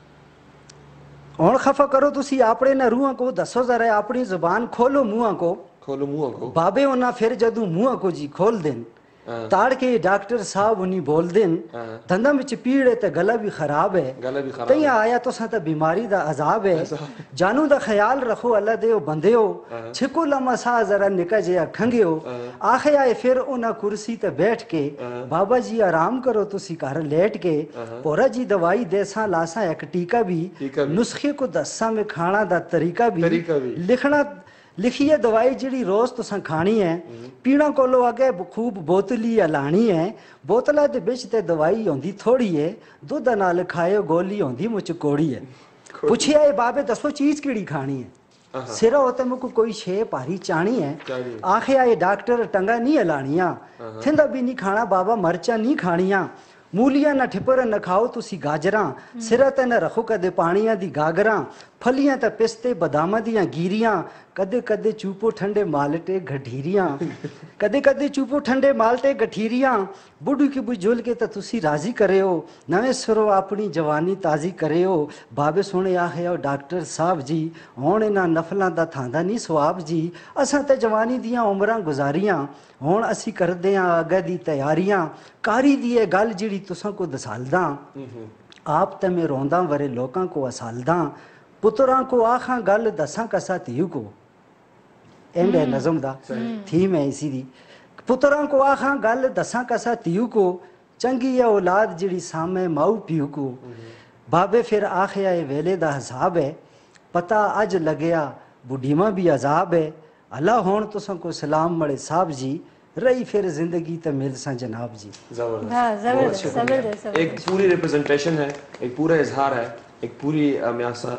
हुण खफा करो तुसी आपड़े न रूहां को दसो जरा अपनी जुबान खोलो मुंह को बाबे उन्ना फिर जदू मुंह को जी खोल देन ताड़ के डॉक्टर साहब उन्हीं बोल देन धंधा में पीड़ है ते गला भी खराब है तैया आया तो सा बीमारी दा अजाब है जानू दा ख्याल रखो अल्लाह दे बंदे हो छिको लम्हा सा जरा निका जिया खंगे हो आखे आए फिर उन्हें कुर्सी ते बैठ के बाबा जी आराम करो तुसी घर लेट के पोरा जी दवाई देसा लासा एक टीका भी नुस्खे को दसा में खाना दा तरीका भी लिखना लिखिए दवाई जी रोज तुसा खानी है पीना कोलो अगे खूब बोतली लानी है बोतला दे बिच ते दवाई होंदी थोड़ी है दूध नाल खाए गोली होंदी मुझ कोड़ी है पूछिया ये बाबे दसो चीज केड़ी खानी है सिरा होते मुझको कोई शे भारी चाणी है आखिया ये डॉक्टर टंगा नहीं हलानिया थिंदा भी नहीं खाना बाबा मरचा नहीं खानिया मूलियां न ठिपर न खाओ तुसी गाजरा सिरा ते न रखो कदे पानिया दी गागरा फलियां ते पिस्ते बदामा दियां गीरियां कदे कदे चूपो ठंडे माल्टे गठीरियां कदे कदे चूपो ठंडे माल्टे गठीरियां बुढ़ी की बुझुल के तुसी राजी करे हो नवे सरो अपनी जवानी ताजी करे हो बाबे सोने आखे हो डॉक्टर साहब जी हुण इन्हां नफलां दा थांदा नहीं सवाब जी असां ते जवानी दियां उमरां गुजारियां हुण असी करदे आं अगे दी तैयारियां कारी दी ये गल जिहड़ी तुसां को दसालदा आप ते मैं रोंदा वरे लोकां को असालदा पुत्रां को आखां गल दसां कसा धीऊ को एंड है नज़म दा थीम है इसी दी पुत्रां को आखां गल दसां कसा धीऊ को चंगी है औलाद जिहड़ी सामे माऊ पीऊ को बाबे फिर आखिया ये वेले दा हिसाब है पता अज लगया बुढ़ीमा भी अजाब है अल्लाह होण तुसां को सलाम मड़े साहब जी रही फिर जिंदगी ते मिल सा जनाब जी जबरदस्त एक पूरी रिप्रेजेंटेशन है एक पूरा इजहार है एक पूरी म्यासा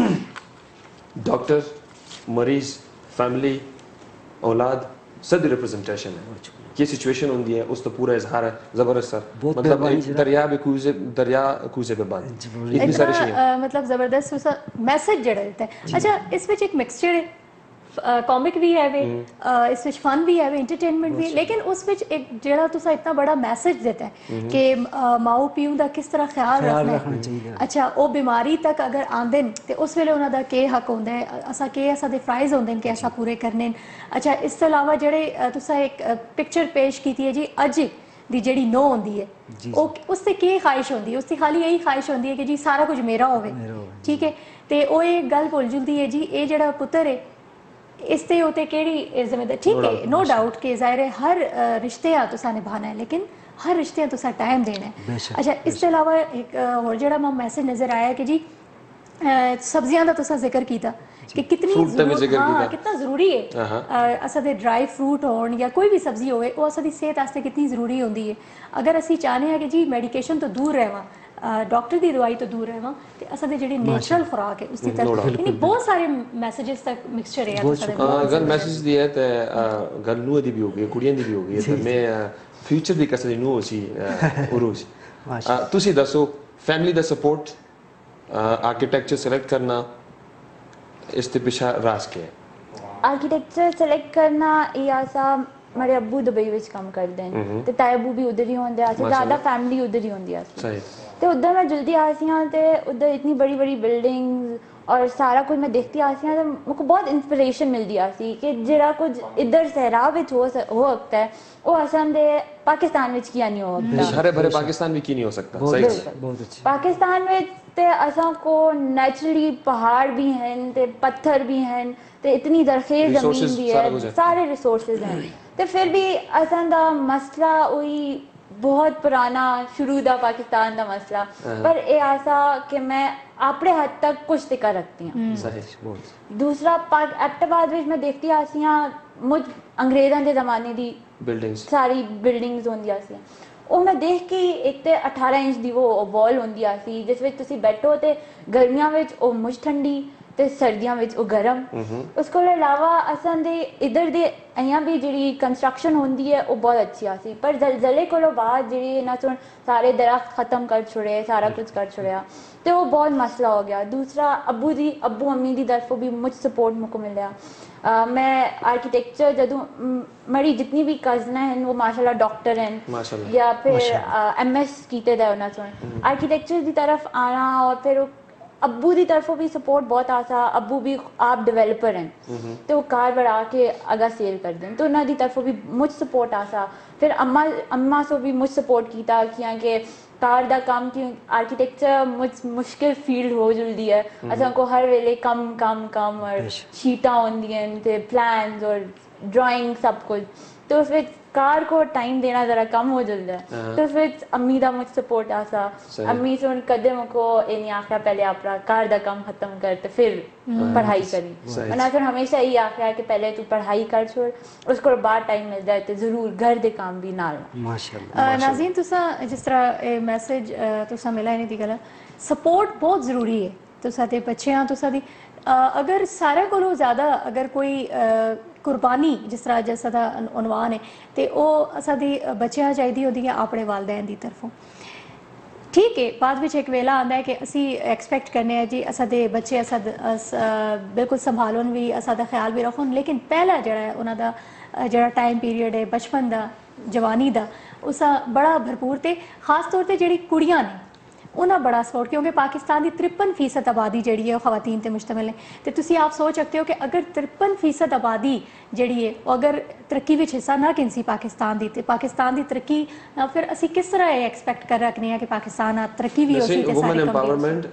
डॉक्टर मरीज फैमिली औलाद सब रिप्रेजेंटेशन है ये सिचुएशन होती है उस तो पूरा इजहार है जबरदस्त सर मतलब दरिया कूजे पे बंद इतनी सारी चीजें मतलब जबरदस्त उस मैसेज जड़ा देता है अच्छा इस विच एक मिक्सचर है कॉमिक भी है वे इस विच फन भी है वे एंटरटेनमेंट भी लेकिन उस विच एक जेड़ा तुसा इतना बड़ा मैसेज देता है कि माऊ पीऊ दा किस तरह ख्याल रखना चाहिए अच्छा वो बीमारी तक अगर आंदे ते उस वेले उन्हां दा के हक होंदा है असा के असा दे फ्राइज होंदे कि असा पूरे करने अच्छा इस तो अलावा जेड़े तुसा एक पिक्चर पेश कीती है जी अज दी जेड़ी नो होंदी है उससे के ख्वाहिश होंदी है उसकी खाली यही ख्वाहिश होंदी है कि जी सारा कुछ मेरा होवे ठीक है ते ओ एक गल भुल जुलदी है जी ये जेड़ा पुत्र है इसते होते केड़ी जिम्मेदारी ठीक है नो डाउट कि जाहिर है हर रिश्ते तुसा निभाना है लेकिन हर रिश्ते तुसा टाइम देना है अच्छा इसके अलावा एक होर जेड़ा मैसेज नजर आया कि जी सब्जियां दा तुसा जिक्र कीता कि कितनी कितना जरूरी है असा दे ड्राई फ्रूट होन या कोई भी सब्जी होवे वो असा दी सेहत वास्ते कितनी जरूरी होंदी है अगर असी चाहने हैं कि जी मेडिकेशन तो दूर रहवा डॉक्टर की दवाई तो दूर रहवा ते असा दे जेडी नेचुरल खुराक है उसकी तरफ यानी बहुत सारे मैसेजेस तक मिक्सचर है अगर मैसेज दिया है ते गल नूह दी भी होगी कुड़ियां दी भी होगी ते मैं फ्यूचर दी कसदी नूह सी उरूज तुसी दसो फैमिली दा सपोर्ट आर्किटेक्चर सेलेक्ट करना इसके पीछे राज क्या है आर्किटेक्चर सेलेक्ट करना या सा मेरे अब्बू दुबई विच काम करते हैं ते ताए अब्बू भी उधर ही होंदे आ ज्यादा फैमिली उधर ही होंदी आ सही ते उधर मैं जल्दी आसी हां ते उधर इतनी बड़ी बड़ी बिल्डिंग्स और सारा कुछ मैं देखती आ सी तो मुझको बहुत इंस्पिरेशन मिलती आ सी कि जरा कुछ इधर सहरा विच हो सकता है वो असम दे पाकिस्तान विच किया नहीं हो सकता। हरे भरे पाकिस्तान भी की नहीं हो सकता। बहुत सही अच्छी, बहुत अच्छी। पाकिस्तान में ते असा को नेचुरली पहाड़ भी हैं ते पत्थर भी हैं ते इतनी दरखेज जमीन Resources भी सारा है, कुछ है। सारे रिसोर्सेज हैं ते फिर भी असा दा मसला वही बहुत पुराना शुरू दा पाकिस्तान दा मसला पर ये आसा कि मैं अपने हद तक कुछ ते कर रखती हूँ। सही। दूसरा एबटाबाद विच मैं देखती आसी मुझ अंग्रेज़ां दे ज़माने दी बिल्डिंग्स सारी बिल्डिंग्स होंदियां सी ਉਹ ਮੈਂ ਦੇਖ ਕੇ ਇੱਕ ਤੇ 18 ਇੰਚ ਦੀ ਉਹ ਵਾਲ ਹੁੰਦੀ ਆ ਸੀ ਜਿਸ ਵਿੱਚ ਤੁਸੀਂ ਬੈਠੋ ਤੇ ਗਰਮੀਆਂ ਵਿੱਚ ਉਹ ਮੁਝ ਠੰਡੀ ਤੇ ਸਰਦੀਆਂ ਵਿੱਚ ਉਹ ਗਰਮ ਉਸ ਤੋਂ ਇਲਾਵਾ ਅਸਾਂ ਦੇ ਇਧਰ ਦੇ અહીંયા ਵੀ ਜਿਹੜੀ ਕੰਸਟਰਕਸ਼ਨ ਹੁੰਦੀ ਹੈ ਉਹ ਬਹੁਤ ਅੱਛੀ ਆ ਸੀ ਪਰ ਜ਼ਲਜ਼ਲੇ ਕੋਲੋਂ ਬਾਅਦ ਜਿਹੜੀ ਇਹਨਾਂ ਤੋਂ ਸਾਰੇ ਦਰਖਤ ਖਤਮ ਕਰ ਛੁੜੇ ਸਾਰਾ ਕੁਝ ਕਰ ਛੁੜਿਆ ਤੇ ਉਹ ਬਹੁਤ ਮਸਲਾ ਹੋ ਗਿਆ। ਦੂਸਰਾ ਅੱਬੂ ਅੰਮੀ ਦੀ ਤਰਫੋਂ ਵੀ ਮੁਝ ਸਪੋर्ट मुझको मिलिया। मैं आर्किटेक्चर जदों मेरी जितनी भी कज़न हैं वो माशाल्लाह डॉक्टर हैं या फिर MS कीते दे उन्हें सुन आर्किटेक्चर की तरफ आना और फिर अब्बू की तरफों भी सपोर्ट बहुत आसा। अब्बू भी आप डेवलपर हैं तो वो कार बढ़ा के अगा सेल कर दें तो उन्होंने तरफों भी मुझ सपोर्ट आसा। फिर अम्मा सो भी मुझ सपोर्ट किया कि कार दा काम की आर्किटेक्चर मुश्किल फील्ड हो जल्दी है असा को हर वेले कम और शीटा होंदियां ते प्लान्स और ड्राइंग सब कुछ तो फिर कार को टाइम देना जरा कम हो जल्दा है तो फिर अम्मी दा मुझ सपोर्ट आसा। अम्मी से उन कदे मुझको ये नहीं आख्या पहले अपना कार दा काम खत्म कर ते फिर पढ़ाई करी वरना फिर हमेशा यही आख्या कि पहले तू पढ़ाई कर छोड़ उसको बाद टाइम मिलता है तो जरूर घर दे काम भी नाल। माशाल्लाह नाज़रीन तुसा जिस तरह मैसेज तुसा मिला इन्हें दी गल सपोर्ट बहुत ज़रूरी है तुसा ते बच्चे तुसा दी अगर सारे कोलों ज़्यादा अगर कोई कुर्बानी जिस तरह जैसा दा उनवान है तो वह असादी बच्चियां चाहिए होती है अपने वालदैन की तरफों ठीक है बाद में एक वेला आता है कि असी एक्सपैक्ट करने जी असा दे बच्चे असा बिल्कुल संभालन भी असा दा ख्याल भी रखन लेकिन पहला जड़ा उन्हों दा जड़ा टाइम पीरियड है बचपन दा जवानी दा उसा बड़ा भरपूर ते खास तौर पर जी कुड़ियां ने उन्हें बड़ा सपोर्ट क्योंकि पाकिस्तान की 53% आबादी जी है खवातीन पर मुश्तमिल है तो तुसी आप सोच सकते हो कि अगर 53% आबादी जी है अगर तरक्की में हिस्सा ना गिनसी पाकिस्तान की पाकिस्तान की तरक्की फिर असी किस तरह एक्सपैक्ट कर रखने हैं कि पाकिस्तान तरक्की भी हो वुमेन एम्पावरमेंट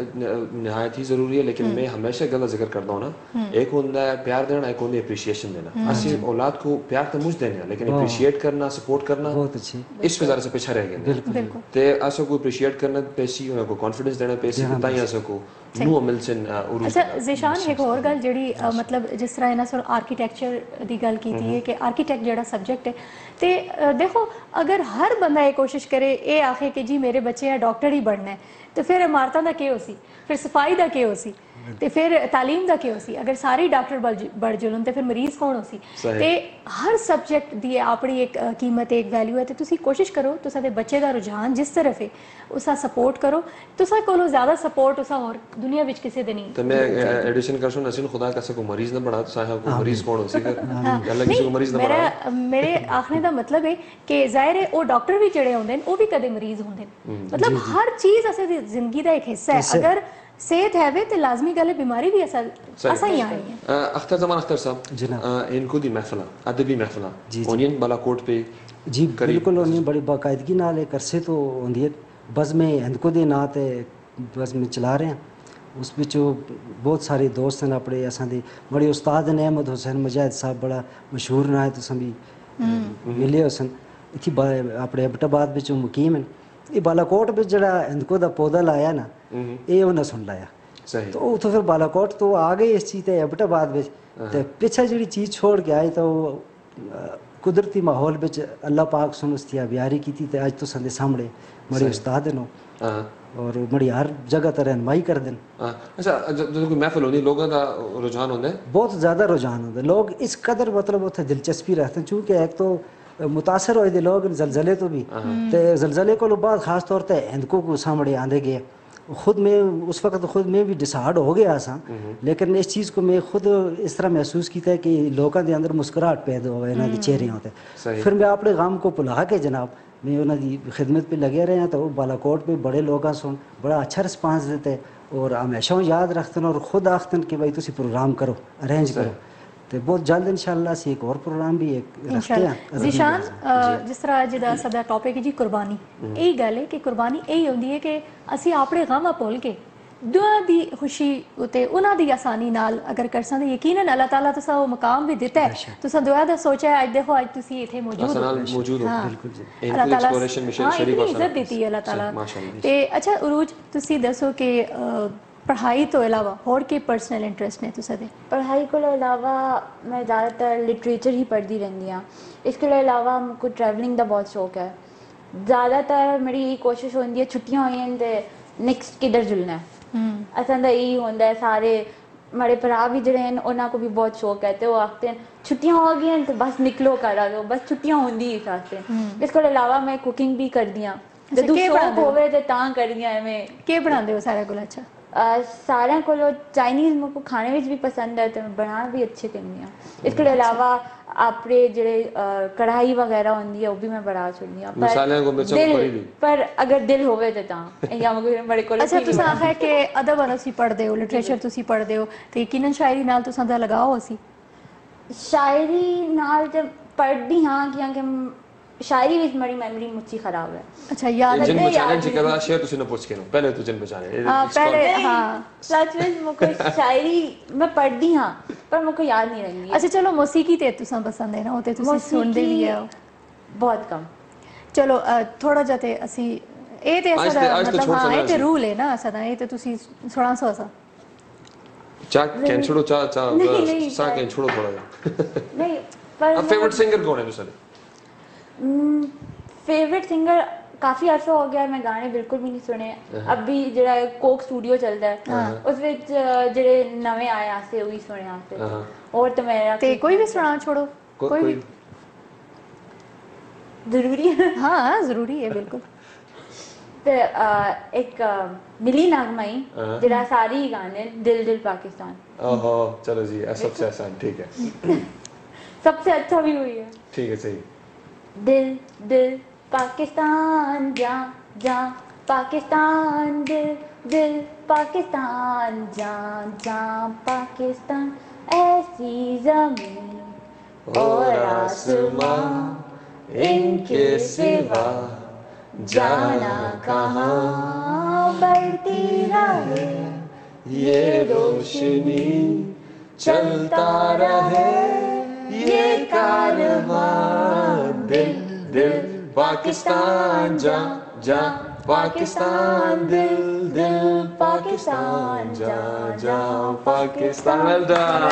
नहायत ही जरूरी है लेकिन मैं हमेशा गलत जिक्र करता हूँ ना एक होता है प्यार देना एक होता है अप्रिशिएशन देना असि औलाद को प्यार तो मुझ देने लेकिन अप्रिशिएट करना सपोर्ट करना बहुत अच्छी इस वजह से पीछे रह गए ते असो को अप्रिशिएट करना पेशी उनको कॉन्फिडेंस देना पेशी बताइए असको नो मिलसन अच्छा ज़िशान एक और गल जड़ी मतलब जिस तरह इन्हां सो आर्किटेक्चर दी गल की है कि आर्किटेक्ट जड़ा सब्जेक्ट है तो देखो अगर हर बंदा ये कोशिश करे ये आखे कि जी मेरे बच्चे डॉक्टर ही बनना है तो फिर इमारतों का क्या हो सी फिर सफाई का क्या हो सी तो फिर तालीम का क्या हो सी अगर सारे डॉक्टर बढ़ जुलन तो फिर मरीज कौन हो सी तो हर सब्जेक्ट की अपनी एक कीमत एक वैल्यू है तो तुसी कोशिश करो तुसादे बच्चे का रुझान जिस तरफ है उसका सपोर्ट करो तुसा कोलो ज़्यादा सपोर्ट उसा और दुनिया विच किसी दे नहीं तो मैं एडिशन कर नसीन खुदा का को मरीज ना बना तो को मरीज कौन हो सी अल्लाह किसी को मरीज ना बना मेरे आखने का मतलब है कि जाहिर है वो डॉक्टर भी जड़े होंदे वो भी कदे मरीज होंदे मतलब हर चीज़ असे जिंदगी का एक हिस्सा है अगर सेहत है तो लाजमी गल बीमारी भी ऐसा ही आई है। अख्तर जमान अख्तर साहब इनको दी महफिल अदबी महफिल ओनियन बालाकोट पे जी बिल्कुल उन्हें बड़ी बाकायदगी नाल करसे तो होंदी है बस में इनको दे ना ते बस में चला रहे हैं उस विच बहुत सारे दोस्त हैं अपने असां दे बड़े उस्ताद ने अहमद हुसैन मुजाहिद साहब बड़ा मशहूर ना है तुसां भी मिले हुसन इत्थी अपने एबटाबाद विच मुकीम हैं ये बालाकोट में जड़ा इनको दा पौधा लाया ना ये उन्हें सुन लाया सही तो उतो फिर बालाकोट तो आ गए इस चीज़ ते एबटाबाद में ते पीछे जी चीज़ छोड़ के आए तो कुदरती माहौल में अल्लाह पाक सुन उसकी ब्यारी की थी अज तो संदे सामने बड़े उस्ताद नो और बड़ी हर जगह तो रहनमाई कर दें। अच्छा जब कोई महफिल होती लोगों का रुझान होता है बहुत ज़्यादा रुझान होता है लोग इस कदर मतलब उत्थे दिलचस्पी रखते हैं चूँकि एक तो मुतासर होए लोग जलजले तो भी ते जलजले को बाद खास तौर पर हिंदकों को सामने आंदे गए खुद में उस वक्त खुद में भी डिसाइड हो गया सा लेकिन इस चीज़ को मैं खुद इस तरह महसूस किया है कि लोगों के अंदर मुस्कुराहट पैदा हो इन्हों के चेहरे होते फिर मैं अपने गांव को भुला के जनाब मैं उन्होंने खिदमत पे लगे रहे हैं तो बालाकोट पे बड़े लोग सुन बड़ा अच्छा रिस्पांस देते और हमेशा याद रखते हैं और खुद आखते हैं कि भाई तुसी प्रोग्राम करो अरेंज करो तो बहुत जल्द इंशाल्लाह से एक और प्रोग्राम भी एक रखते हैं ज़ीशान जिस तरह अज दा साडा टॉपिक है जी कुर्बानी यही गल है कि कुर्बानी यही होंदी है कि असी अपने गम भुल के दुआ दी खुशी उते उन्हां दी आसानी नाल अगर करसां ते यकीनन अल्लाह ताला तुसा वो मकाम भी दिता है तुसा दुआ दा सोचा है। आज देखो आज तुसी इथे मौजूद हो बिल्कुल जी अल्लाह ताला इज्जत दी है अल्लाह ताला ते अच्छा उरूज तुसी दसो कि पढ़ाई तो अलावा और के पर्सनल इंटरेस्ट ने तुसा दे? पढ़ाई को अलावा मैं ज़्यादातर लिटरेचर ही पढ़ती रहती हाँ। इसके अलावा मुझको ट्रैवलिंग का बहुत शौक है। ज़्यादातर मेरी यही कोशिश होती है छुट्टियां हुई तो नैक्सट किधर जुलना है असा का यही होता है। सारे मेरे भरा भी जड़े हैं उन्होंने को भी बहुत शौक है तो वो आखते हैं छुट्टियां हो गई तो बस निकलो करा दो बस छुट्टियां होंगी इस वास्ते। इसके अलावा मैं कुकिंग भी करती हाँ जो शौक होवे तो तां करदी हां। मैं के बनाते हो सारा कुछ? अच्छा सारे को चाइनीज़ मुझको खाने में भी पसंद है तो मैं बना भी अच्छे करनी हाँ। इसके अलावा अपने जड़े कढ़ाई वगैरह होंगी है वो भी मैं बना छुड़नी हाँ पर अगर दिल होवे तो बड़े को। अच्छा तुसा आखिर के अदब तुसी पढ़दे हो लिटरेचर तुसी पढ़दे हो तो यकीनन शायरी नाल तुसा दा लगाओ असी शायरी नाल जब पढ़दी हाँ कि शायरी विच मेरी मेमोरी मुझी खराब है। अच्छा याद जिन चैलेंज करदा शेयर तुसी न पूछ के पहले तो जिन बचाने पहले हां सच में मुझको शायरी मैं पढ़दी हां पर मुझको याद नहीं रही। अच्छा चलो मौसीकी ते तुसा पसंद है ना होते तुसी सुनदे भी है बहुत कम। चलो थोड़ा जाते असी ए ते ऐसा मतलब हां ए ते रूल है ना ऐसा ए ते तुसी सुना सो सा चा कैन छोड़ो चा कैन छोड़ो थोड़ा नहीं पर फेवरेट सिंगर कौन है तुसा? फेवरेट सिंगर काफी अर्सा हो गया मैं गाने बिल्कुल भी नहीं सुने। अभी जरा कोक स्टूडियो चलता है उस विच जेडे नवे आए आसे वही सुने आसे और तो मेरा ते कोई भी सुना छोड़ो कोई भी जरूरी है। हाँ जरूरी है बिल्कुल। ते एक मिली नागमाई जरा सारी गाने दिल दिल पाकिस्तान। ओहो चलो जी सबसे आसान ठीक है सबसे अच्छा भी हुई है ठीक है सही। दिल दिल पाकिस्तान जा जा पाकिस्तान दिल दिल पाकिस्तान जा जा पाकिस्तान ऐसी जमीन और आसमां इनके सिवा जाना कहाँ बढ़ती रहे ये रोशनी चलता रहे ये कारवां दिल दिल पाकिस्तान जा जा पाकिस्तान दिल दिल पाकिस्तान जा जा पाकिस्तान। Well done.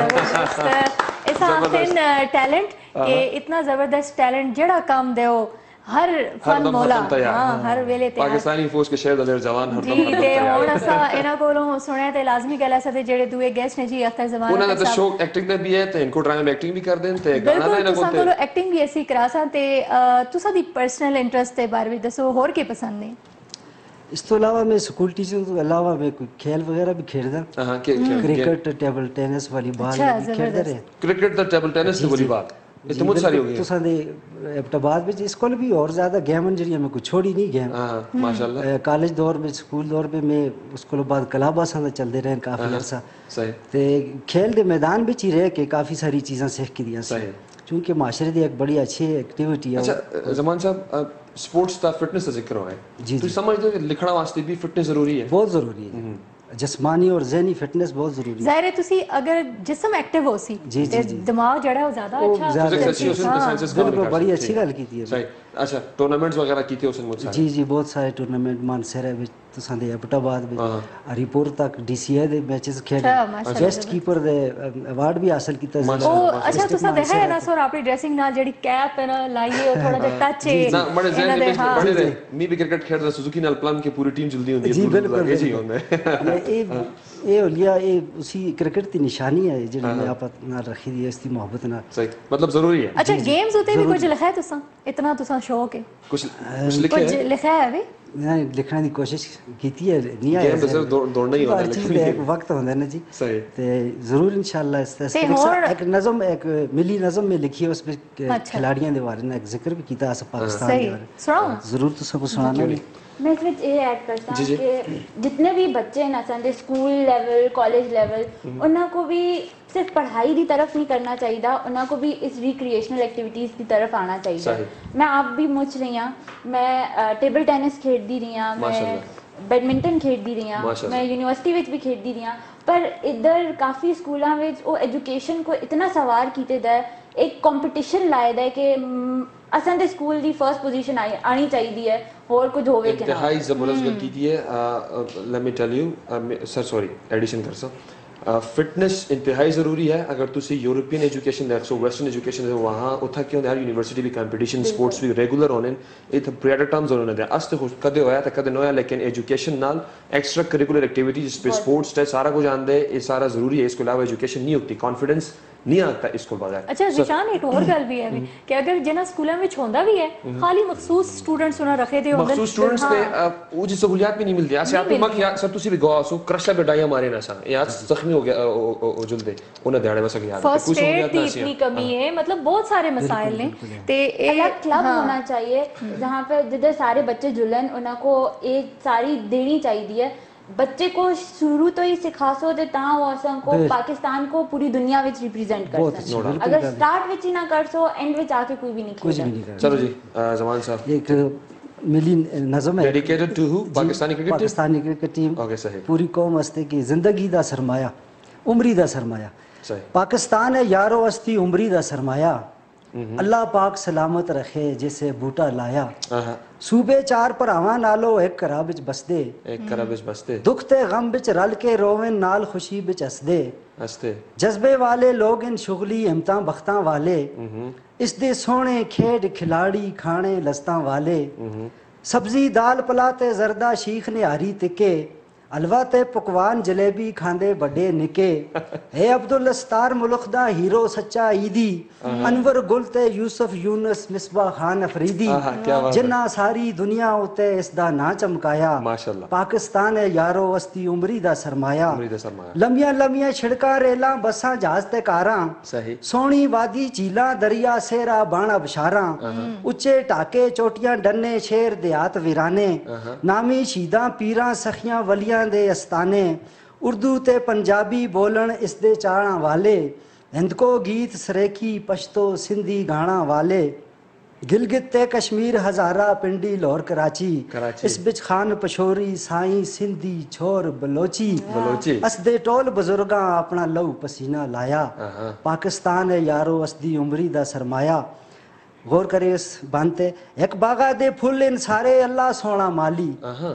ऐसा टैलेंट इतना जबरदस्त टैलेंट जेड़ा काम दे हर फन मौला हां हर वेले ते पाकिस्तानी फौज के शहर दलेर जवान हर जी ते हुन असा इना कोलों सुने ते लाजमी गल ऐसा ते जेड़े दुए गेस्ट ने जी अख्तर जमान उन्होंने तो शौक एक्टिंग दा भी है ते इनको ड्रामे में एक्टिंग भी कर देन ते गाना ना इनको ते बिल्कुल एक्टिंग भी ऐसी करासा ते तुसा दी पर्सनल इंटरेस्ट ते बारे में दसो और के पसंद ने? इस तो अलावा मैं स्कूल टीचर तो अलावा मैं कोई खेल वगैरह भी खेलदा हां क्रिकेट टेबल टेनिस वॉलीबॉल खेलदा रहे। क्रिकेट दा टेबल टेनिस ते वॉलीबॉल ये तो बहुत सारी हो गई तुसा दे एबटाबाद में स्कूल भी और ज्यादा गेम जरिए मैं कुछ छोड़ी नहीं गेम। हां माशाल्लाह कॉलेज दौर में स्कूल दौर में मैं उसको बाद क्लब आसा चलते रहे काफी अरसा सही ते खेल के मैदान में ही रह के काफी सारी चीज़ें सीख के दिया सही क्योंकि माशरे दी एक बड़ी अच्छी एक्टिविटी है। अच्छा जमान साहब स्पोर्ट्स दा फिटनेस दा जिक्र है जी तो समझदे हो कि लिखना वास्ते भी फिटनेस जरूरी है? बहुत जरूरी है जिस्मानी और ज़हनी फिटनेस बहुत जरूरी है। जाहिर है तुसी अगर जिस्म एक्टिव हो सी ते दिमाग जड़ा है वो ज्यादा अच्छा बिल्कुल बड़ी अच्छी गल की थी। सही। अच्छा टूर्नामेंट्स वगैरह कीते उसन मुझसे? जी जी बहुत सारे टूर्नामेंट मानसरा में तुसां दे एबटाबाद में हरिपुर तक डीसीए दे मैचेस खेले बेस्ट कीपर दे अवार्ड भी हासिल कीता। ओ अच्छा तुसा देखा है ना सर अपनी ड्रेसिंग नाल जेडी कैप है ना लाइए और थोड़ा सा टच है ना बड़े जहन में बड़े रहे मी भी क्रिकेट खेलदा सुजुकी नाल प्लम के पूरी टीम जल्दी होंदी है। जी बिल्कुल ये जी होंदा है ये होलिया ये उसी क्रिकेट की निशानी है जेडी मैं आप नाल रखी दी इसकी मोहब्बत नाल। सही मतलब जरूरी है। अच्छा गेम्स होते भी कुछ लिखा है तुसा इतना तुसा शौक है कुछ लिखा है भी मैं लिखने की कोशिश की है नहीं आया गेम तो सिर्फ दौड़ना ही होता है, लेकिन एक वक्त होता है ना जी। सही। ते जरूर इंशाल्लाह इस एक नज़म एक मिली नज़म में लिखी है, उसमें खिलाड़ियों के बारे में एक जिक्र भी किया है पाकिस्तान के बारे में, जरूर तो सबको सुनाना। मैं इसमें ये ऐड करता हूँ कि जितने भी बच्चे ना संदे स्कूल लेवल कॉलेज लेवल उन्होंने को भी सिर्फ पढ़ाई की तरफ नहीं करना चाहिए, उन्होंने को भी इस रिक्रिएशनल एक्टिविटीज़ की तरफ आना चाहिए। मैं आप भी मुझ रही हूँ, मैं टेबल टेनिस खेलती रही हूँ, मैं बैडमिंटन खेलती रही हूँ, मैं यूनिवर्सिटी में भी खेलती रही हूँ, पर इधर काफ़ी स्कूलों में वो एजुकेशन को इतना सवार किए दा एक कंपटीशन लाए दा कि असन दे स्कूल दी फर्स्ट पोजीशन आनी चाहिए है और कुछ होवे के ना। इंतहाई ज़बरदस्त गल की है। Let me tell you sir, sorry addition कर सा फिटनेस इंतहाई ज़रूरी है। अगर तुसी यूरोपियन एजुकेशन देखो, वेस्टर्न एजुकेशन है, वहाँ उत्था क्यों यार यूनिवर्सिटी भी कंपटीशन स्पोर्ट्स भी रेगुलर होने इतने पीरियड टर्म्स होने दे अस तो कदे होया तो कदे नया, लेकिन एजुकेशन नाल एक्स्ट्रा करिकुलर एक्टिविटी जिस पे स्पोर्ट्स है सारा कुछ आंदे, ये सारा ज़रूरी है। इसके अलावा एजुकेशन नहीं होती, कॉन्फिडेंस नहीं आता इसको बगैर। अच्छा जिशान, एक और गल भी है कि अगर जिन्हें स्कूलों में होंदा भी है खाली मखसूस स्टूडेंट्स उन्हें रखे दे होंदे, मखसूस स्टूडेंट्स पे वो जी सहूलियत भी नहीं मिलती। ऐसे आप मक या सर तुसी भी गवा सो क्रशा पे डाया मारे ना सा या जख्मी हो गया ओ जुलदे उन्हें दिहाड़े बस याद फर्स्ट एड की इतनी कमी है, मतलब बहुत सारे मसाइल ने। ते एक क्लब होना चाहिए जहाँ पे जिधर सारे बच्चे जुलन उन्हें को एक सारी देनी चाहिए, बच्चे को शुरू तो ही सिखा सो दे ता वो असम को पाकिस्तान को पूरी दुनिया विच रिप्रेजेंट कर सकते। अगर स्टार्ट विच ही ना कर सो एंड विच आके कोई भी नहीं खेलेगा। चलो जी जमान साहब, एक मिली नज़म है डेडिकेटेड टू हु? पाकिस्तानी क्रिकेट टीम। ओके सही। पूरी कौम वास्ते की जिंदगी दा सरमाया, उमरी दा सरमाया। सही। पाकिस्तान है यारो वस्ती उमरी दा सरमाया, अल्लाह पाक सलामत रखे जैसे बूटा लाया। सूबे चार भरावां नालो एक घरा विच बसदे, एक घरा विच बसदे, दुख ते गम विच रल के रोवें नाल खुशी विच हसदे, हसदे जज्बे वाले लोग इन शुगली हिम्मतां बख्तां वाले, इस दे सोहणे खेड खिलाड़ी खाने लस्तां वाले, सब्जी दाल पलाते जरदा शीख निहारी तिके, अलवा ते पकवान जलेबी खांदे बड़े निके, हे अब्दुल अस्तार मुल्क दा हीरो सच्चा ईदी, अनवर गुल ते यूसुफ यूनुस मिसबा खान अफरीदी, जिन्ना सारी दुनिया उते इसदा ना चमकाया। माशाअल्लाह। पाकिस्तान है यारो वस्ती उमरी दा सरमाया, लम्बियां लम्बियां छिड़का रेला बसां जहाज ते कारां, सोहनी वादी झीलां दरिया सेरा बाणा बशारां, उच्चे टाके चोटियां डन्ने शेर देहात वीराने, नामी शहीदां पीरां सखियां वलियां दे अस्ताने, उर्दू ते पंजाबी बोलन इस दे चाणा वाले, हिंद को गीत सरेखी पश्तो सिंधी गाना वाले, गिलगित ते कश्मीर हजारा पिंडी लाहौर कराची, इस बिच खान पशोरी साई सिंधी छोर बलोची, अस दे टोल बुजुर्गां अपना लहू पसीना लाया। पाकिस्तान है यारो असदी उमरी दा सरमाया। गौर करे इस बनते, एक बागा दे फुल इन सारे अल्लाह सोना माली,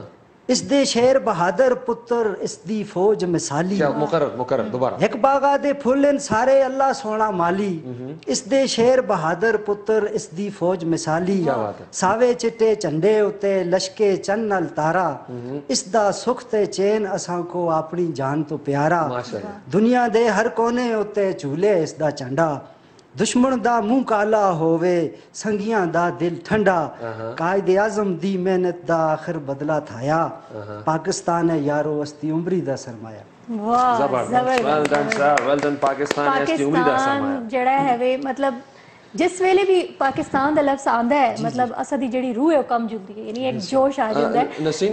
इस दे शेर बहादुर पुत्र इस दी फौज मिसाली। क्या मुकर्रर दोबारा। एक बागा दे फुल इन सारे अल्लाह सोना माली, इस दे शेर बहादुर पुत्र इस दी फौज मिसाली, सावे चिट्टे झंडे उते लश्के चन्न नल तारा, इस दा सुख ते चैन असां को अपनी जान तो प्यारा, दुनिया दे हर कोने उते झूले इस दा झंडा, दुश्मन दा मुंह काला होवे संगियां दा दिल ठंडा, कायदे आजम दी मेहनत दा आखिर बदला थाया। पाकिस्तान है यारो वस्ती उमरी दा सरमाया। वाह जबरदस्त, well done sir, well done. Pakistan है वस्ती उमरी दा सरमाया जड़ा है वे, मतलब जिस वेले भी पाकिस्तान दा लफ्ज आंदा है मतलब असा दी जेड़ी रूह है वो कम जुलदी है, यानी एक जोश आ जांदा है। नसीम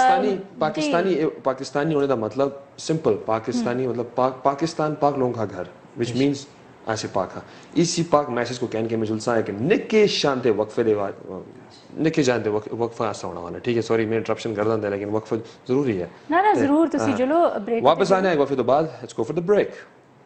पाकिस्तानी होने दा मतलब सिंपल पाकिस्तानी मतलब पाकिस्तान पाक लोगों का घर, व्हिच मींस ऐसे पाक है। इसी पाक मैसेज को कहने के में जुलसा है कि निके शांते वक्फे दे निके जानते वक्फा ऐसा होना वाला। ठीक है, सॉरी मैं इंटरप्शन कर रहा था, लेकिन वक्फा जरूरी है ना जरूर। तुसी चलो ब्रेक वापस आना है वक्फे तो बाद, let's go for the break.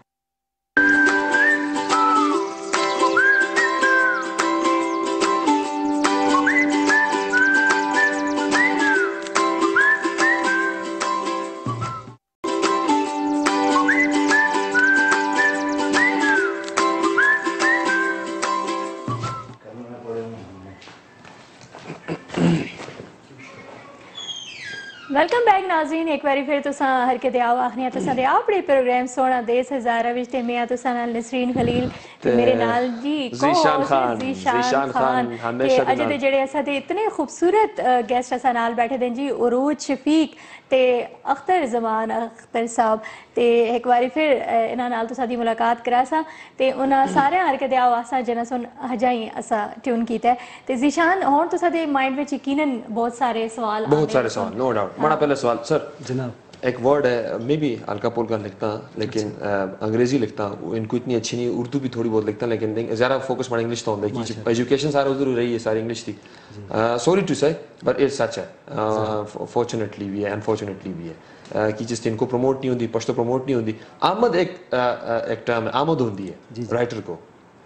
Welcome back नाज़रीन, एक बारी फिर तुसा हरकत आओ आखने तुसा दे अपने प्रोग्राम सोना देश हजारा विच ते मैं तुसा नाल नसरीन खलील ਤੇ ਮੇਰੇ ਨਾਲ ਜੀ ਜ਼ੀਸ਼ਾਨ ਖਾਨ, ਜ਼ੀਸ਼ਾਨ ਖਾਨ ਹਮੇਸ਼ਾ ਅਜੇ ਦੇ ਜਿਹੜੇ ਅਸਾਂ ਦੇ ਇਤਨੇ ਖੂਬਸੂਰਤ ਗੈਸਟ ਅਸਾਂ ਨਾਲ ਬੈਠੇ ਦੇ ਜੀ ਉਰੂਜ ਸ਼ਫੀਕ ਤੇ ਅਖਤਰ ਜ਼ਮਾਨ ਅਖਤਰ ਸਾਹਿਬ ਤੇ ਇੱਕ ਵਾਰੀ ਫਿਰ ਇਹਨਾਂ ਨਾਲ ਤੁਸਾਂ ਦੀ ਮੁਲਾਕਾਤ ਕਰਾਸਾਂ ਤੇ ਉਹਨਾਂ ਸਾਰੇ ਹਰਕਤ ਆਵਾਸਾਂ ਜਿਹਨਾਂ ਸੁਣ ਹਜਾਈ ਅਸਾਂ ਟਿਊਨ ਕੀਤਾ ਤੇ ਜ਼ੀਸ਼ਾਨ ਹੁਣ ਤੁਸਾਂ ਦੇ ਮਾਈਂਡ ਵਿੱਚ ਯਕੀਨਨ ਬਹੁਤ ਸਾਰੇ ਸਵਾਲ बहुत सारे सवाल, नो डाउट। बड़ा पहला सवाल सर, जनाब एक वर्ड है, मैं भी हल्का पुल्का लिखता हूँ लेकिन अंग्रेजी लिखता हूँ, इनको इतनी अच्छी नहीं, उर्दू भी थोड़ी बहुत लिखता हूँ लेकिन ज़्यादा फोकस पर इंग्लिश तो होता है कि एजुकेशन सारा उधर रही है, सारी इंग्लिश थी। Sorry to say but it's सच है, फॉर्चुनेटली भी है अनफॉर्चुनेटली भी है कि जिस दिन को प्रमोट नहीं होती, पश्तो प्रमोट नहीं होती। आमद एक टर्म है, आमद होती है राइटर को,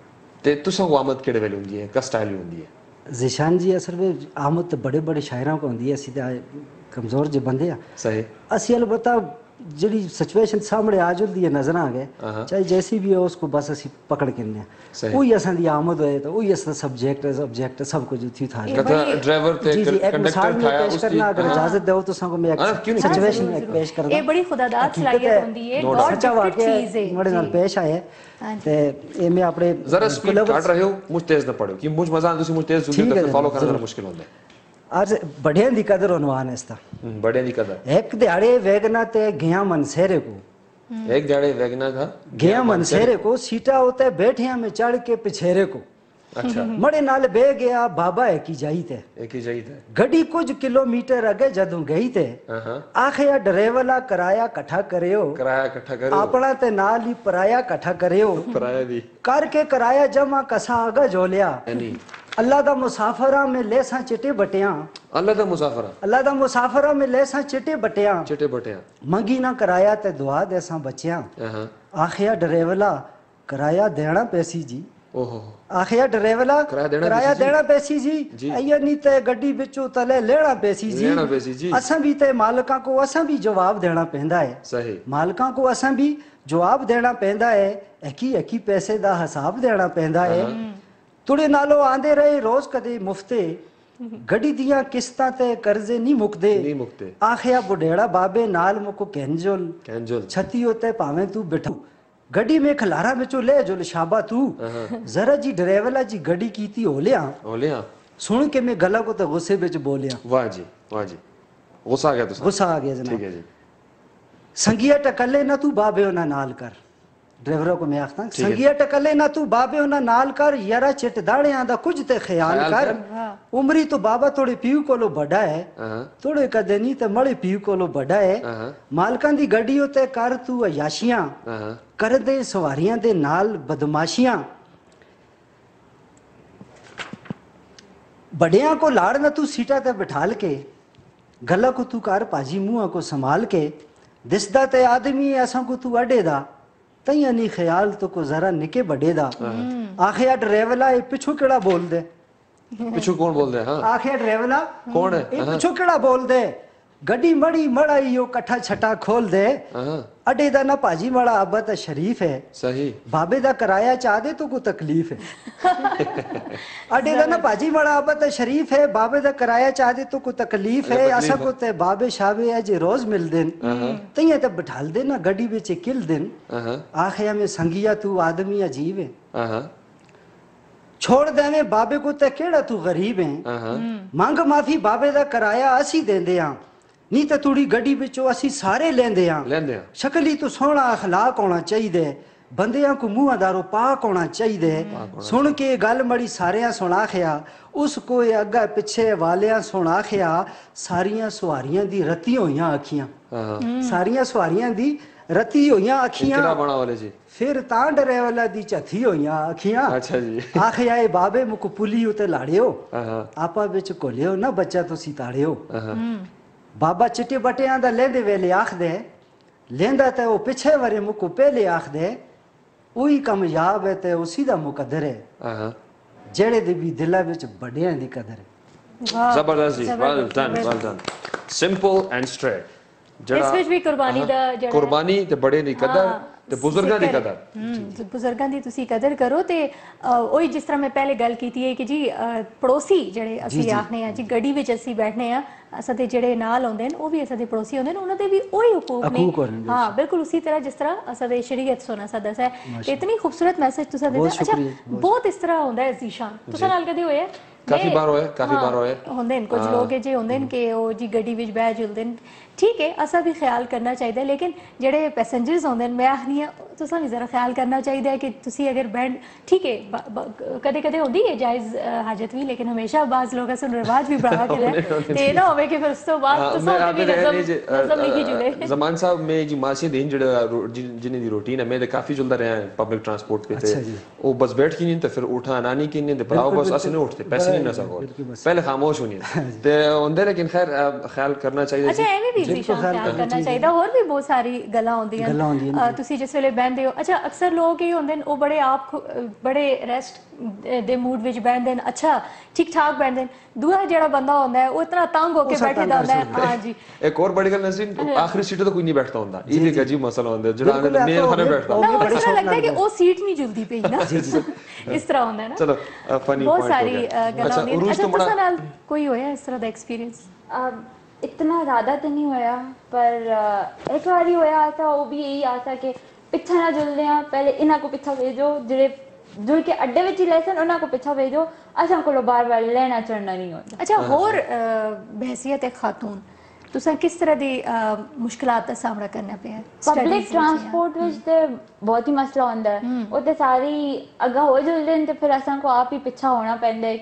ते तुसां को आमद केड़े वेले होती है, का स्टाइल होती है? ज़ीशान जी असल में आमद तो बड़े बड़े शायरों को होंगी है, सीधा कमज़ोर जो बंदे हैं सही असी अलबत्ता जी सिचुएशन सामने आ जुलदी है नजर आ गए चाहे जैसी भी हो उसको बस असी पकड़ के वही असां दी आमद होए तो वही असां सब्जेक्ट ऑब्जेक्ट सब कुछ थी था ड्राइवर थे जी एक मिसाल कंडक्टर था में पेश करना अगर इजाजत दो तो संग मैं एक सिचुएशन में पेश करना ये बड़ी खुदादाद सलाहियत होंदी है गॉड सच्चा वाकया चीज है मेरे नाल पेश आए ते ए मैं अपने जरा स्पीड काट रहे हो, मुझ तेज न पड़ो कि मुझ मजा तुसी मुझ तेज सुनते तो फॉलो करना मुश्किल होता है। आज बड़े दी कदर उनवान है इसका बड़े दी कदर एक दिहाड़े वेगना ते गया मनसेरे को एक दिहाड़े वेगना था गया मनसेरे को सीटा होते बैठिया में चढ़ के पिछेरे को अच्छा मड़े नाल बह गया बाबा एक ही जाई थे एक ही जाई थे गड्डी कुछ किलोमीटर अगे जदों गई थे आखिया ड्राइवरा किराया इकट्ठा करियो अपना ते नाल ही पराया इकट्ठा करियो पराया भी करके किराया जमा कसा आगा जोलिया अल्लाह दा मुसाफरा में लेसा चिटे बटिया अल्लाह दा मुसाफरा अल्लाह दा में लेसा चिटे बटिया मंगी ना किराया ते दुआ देसा बचिया आखिया ड्राइवरा किराया देना पैसी जी आखिया ड्राइवरा किराया देना पैसी जी अయ్య नी ते गड्डी बिचो तले लेना पैसी जी असा भी ते मालिका को असा भी जवाब देना पैंदा है सही मालिका को असा भी जवाब देना पैंदा है एकी पैसे दा हिसाब देना पैंदा है तुड़े नालो आंदे रहे रोज कदे मुफ्ते गड्डी दियां किस्तां ते कर्जे नहीं मुकदे आखिया बुढ़ेड़ा बाबे नाल मुको कैंजोल छती होते पावे तू बिठा गड्डी में खलारा बिचो ले जो शाबा तू जरा जी ड्राइवरा जी गड्डी कीती होलिया सुन के मैं गला को तो गुस्से बिच बोलिया वाह जी गुस्सा आ गया गुस्सा आ गया जनाब ठीक है जी संगिया टकले ना तू बाबे ना नाल कर ड्राइवरों को मैं आखता संगिया टकले ना तू बाबे ना नाल कर यारा चिट दाड़ियां दा कुछ ते ख्याल कर उमरी तो बाबा थोड़े पीऊ कोलो बड़ा है थोड़े कदे नहीं ते मड़े पीऊ कोलो बड़ा है मालकां दी गड्डी ते कर तू अयाशियां कर दे सवारियां दे नाल बदमाशियां बड़ियां को लाड़ ना तू सीटा ते बिठाल के गला को तू कर पाजी मुंह को संभाल के दिसदा ते आदमी ऐसा को तू अडे दा तैया नहीं ख्याल तो को जरा निके बड़े दा आखिया ड्राइवरा पिछू केड़ा बोल दे पिछू कौन बोल दे हाँ आखिया ड्राइवरा कौन है पिछू केड़ा बोल दे गड्डी मड़ी मड़ाई यो कट्ठा छटा खोल दे अडे दा ना पाजी मड़ा अब्बा ता शरीफ है सही बाबे दा किराया चाह दे तो को तकलीफ है अडे दा ना पाजी मड़ा अब्बा ता शरीफ है बाबे दा किराया चाह दे तो को तकलीफ है असा को ते बाबे शाबे है जे रोज मिल दिन तैया ते बिठाल दे ना गड्डी विच किल दिन आखिया में संगिया तू आदमी अजीब है छोड़ देवे बाबे को ते केड़ा तू गरीब है मांग माफी बाबे दा किराया असी देंदे हां नहीं तो तुड़ी गड्डी बिचो असी सारे लेंदे हां शक्ल ही तो सोहना अखलाक होना चाहिए बंदियां को मुंह दारो पाक होना चाहिए सुन के गल मड़ी सारियां सुना खया उसको अग्गा पिछे वालियां सुना खया सारियां सवारियां दी रती होइयां अखियां सारियां सवारियां दी रती होइयां अखियां फिर तां ड्राइवरा दी चथी होइयां अखियां अच्छा जी आखिया ए बाबे मुको पुली उते लाड़ियो आपा विच कोलियो ना बच्चा तो सिताड़ियो बाबा चिट्टे बटियां दा लेंदे वेले आखदे लेंदा ते ओ पिछे वरे मुको पहले आखदे ओही कामयाब है ते उसी दा मुकद्दर है जेड़े दे भी दिला विच बड़ियां दी कदर है जबरदस्त जी well done simple and straight इस विच भी कुर्बानी दा कुर्बानी ते बड़े दी कदर ਤੇ ਬਜ਼ੁਰਗਾਂ ਦੀ ਕਦਰ ਬਜ਼ੁਰਗਾਂ ਦੀ ਤੁਸੀਂ ਕਦਰ ਕਰੋ ਤੇ ਉਹੀ ਜਿਸ ਤਰ੍ਹਾਂ ਮੈਂ ਪਹਿਲੇ ਗੱਲ ਕੀਤੀ ਹੈ ਕਿ ਜੀ ਪੜੋਸੀ ਜਿਹੜੇ ਅਸੀਂ ਆਖਨੇ ਆ ਜੀ ਗੱਡੀ ਵਿੱਚ ਅਸੀਂ ਬੈਠਨੇ ਆ ਅਸਾਂ ਦੇ ਜਿਹੜੇ ਨਾਲ ਆਉਂਦੇ ਨੇ ਉਹ ਵੀ ਅਸਾਂ ਦੇ ਪੜੋਸੀ ਹੁੰਦੇ ਨੇ ਉਹਨਾਂ ਦੇ ਵੀ ਉਹੀ ਹਕੂਕ ਨੇ ਹਾਂ ਬਿਲਕੁਲ ਉਸੇ ਤਰ੍ਹਾਂ ਜਿਸ ਤਰ੍ਹਾਂ ਅਸਾਂ ਦੇ ਸ਼ਰੀਅਤ ਸੋਨਾ ਸਾਦਾ ਹੈ ਤੇ ਇਤਨੀ ਖੂਬਸੂਰਤ ਮੈਸੇਜ ਤੁਸੀਂ ਦਿੱਤਾ ਅੱਛਾ ਬਹੁਤ ਇਸ ਤਰ੍ਹਾਂ ਹੁੰਦਾ ਹੈ ਜ਼ੀਸ਼ਾਨ ਤੁਸੀਂ ਨਾਲ ਕਦੇ ਹੋਇਆ ਕਾਫੀ ਬਾਰ ਹੋਇਆ ਹੁੰਦੇ ਨੇ ਕੁਝ ਲੋਕ ਜੇ ਹੁੰਦੇ ਨੇ ਕਿ ਉਹ ਜੀ ਗੱਡੀ ਵਿੱਚ ਬਹਿ ਜੁਲਦੇ ਨੇ ठीक है असा भी ख्याल करना चाहिए लेकिन जेडे पैसेंजर्स होंगे मैं आखनी तुसा भी जरा ख्याल करना चाहिए कि तुसी अगर बैंड ठीक है कदे कदे होती है जायज़ हाजत भी लेकिन हमेशा बाज़ लोग असन रिवाज भी बढ़ा के ते ना होवे कि फिर उस तो बाद तुसा भी नज़म लिखी जुले ज़मान साहब मैं जी मासी दिन जेड़ा जिन्हें दी रूटीन है मैं काफी जुलदा रहा है पब्लिक ट्रांसपोर्ट पे थे वो बस बैठ की नहीं तो फिर उठा नानी की नहीं भराओ बस अस नहीं उठते पैसे नहीं ना सको पहले खामोश होनी ते होंदे लेकिन खैर ख्याल करना चाहिए अच्छा एवे भी ख्याल करना चाहिए और भी बहुत सारी गल्लां होंदियां तुसी जिस वेले बहंदे हो अच्छा अक्सर लोग ये होंदे वो बड़े आप बड़े रेस्ट दे मूड विच बहंदे अच्छा ठीक ठाक बहंदे दूआ जेड़ा बंदा होंदा है वो इतना तंग होके बैठे दा होंदा है हां जी एक और बड़ी गल नसीन आखिरी सीट तो कोई नहीं बैठता होंदा ये भी अजीब मसला होंदा जेड़ा मेन खाने बैठता ना वो ऐसा लगता है कि वो सीट नहीं जुलदी पई ना इस तरह होंदा है ना चलो फनी बहुत सारी गल्लां होंदियां अच्छा तुसा नाल कोई होया इस तरह दा एक्सपीरियंस इतना ज़्यादा तो नहीं होया पर एक बार ही होया था वो भी यही आसा कि पिछा ना जुलने पहले इन्हों को पिछा भेजो जेडे जुड़ के अड्डे विच ही लैसन उन्हों को पिछा भेजो असां को बार बार लेना चढ़ना नहीं होता अच्छा होर बहसीयत एक खातून तुसा किस तरह दी मुश्किलात का सामना करना पे पब्लिक ट्रांसपोर्ट विच ते बहुत ही मसला होंदा है वो ते सारी अगा हो जुलदे ते फिर असां को आप ही पिछा होना पैंदा है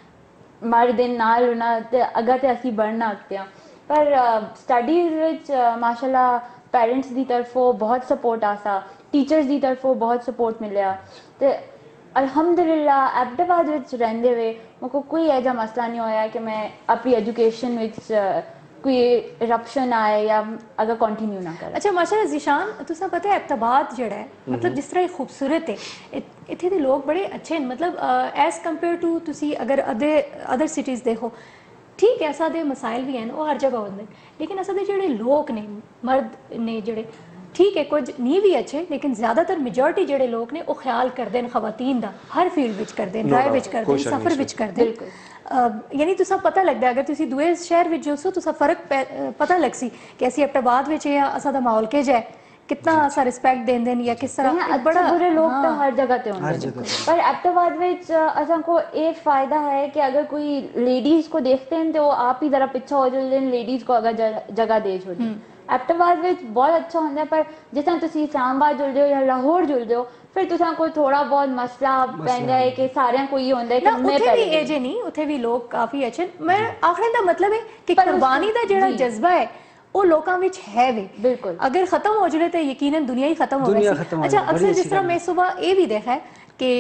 कि मारे दिन नाल उना ते अगा ते असी बढ़ना अगते पर स्टडीज़ विच माशाल्लाह पेरेंट्स दी तरफों बहुत सपोर्ट आसा टीचर्स दी तरफों बहुत सपोर्ट मिलया ते अल्हम्दुलिल्लाह अहमदाबाद विच रहंदे हुए मुझको कोई ऐसा मसला नहीं होया कि मैं अपनी एजुकेशन विच कोई रप्शन आए या अगर कंटिन्यू ना करे अच्छा माशाल्लाह ज़ीशान तुसा पता है अहमदाबाद जेड़ा है मतलब जिस तरह खूबसूरत है इत्थे दे लोग बड़े अच्छे हैं मतलब एज कंपेयर टू तुसी अगर अदर सिटीज़ देखो ठीक है असा दे मसाइल भी हैं वो हर जगह होंगे लेकिन असा दे जेड़े लोग ने मर्द ने जेड़े ठीक है कुछ नहीं भी अच्छे लेकिन ज़्यादातर मेजॉरिटी जेड़े लोग ने वो ख्याल करते हैं खवातीन दा हर फील्ड विच करते हैं ड्राइव विच करते हैं सफ़र विच करते हैं यानी तुसा पता लगता है अगर तुसी दूए शहर विच जो सो तुसा फ़र्क पता लग सी कि असी अहमदाबाद विच या असा दा माहौल के जाए कितना सा रिस्पेक्ट देंदे या किस तरह बड़ा बुरे लोग तो हर जगह ते होंदे पर अहमदाबाद विच असां को एक फायदा है कि अगर कोई लेडीज को देखते हैं तो वो आप ही जरा पीछा हो जाते हैं लेडीज को अगर जगह दे छोड़ते अहमदाबाद विच बहुत अच्छा होंदा पर जिस तरह तुसी इस्लामाबाद जुलदे हो या लाहौर जुलदे हो फिर तुसा को थोड़ा बहुत मसला पैंदा है कि सारे को ये होंदा है कि मैं पहले भी एजे नहीं उथे भी लोग काफी अच्छे मैं आखिर दा मतलब है कि कुर्बानी दा जेड़ा जज्बा है वो लोगों विच है वे बिल्कुल अगर खत्म हो जाए तो यकीनन दुनिया ही खत्म हो गई अच्छा अक्सर जिस तरह मैं सुबह ये भी देखा है कि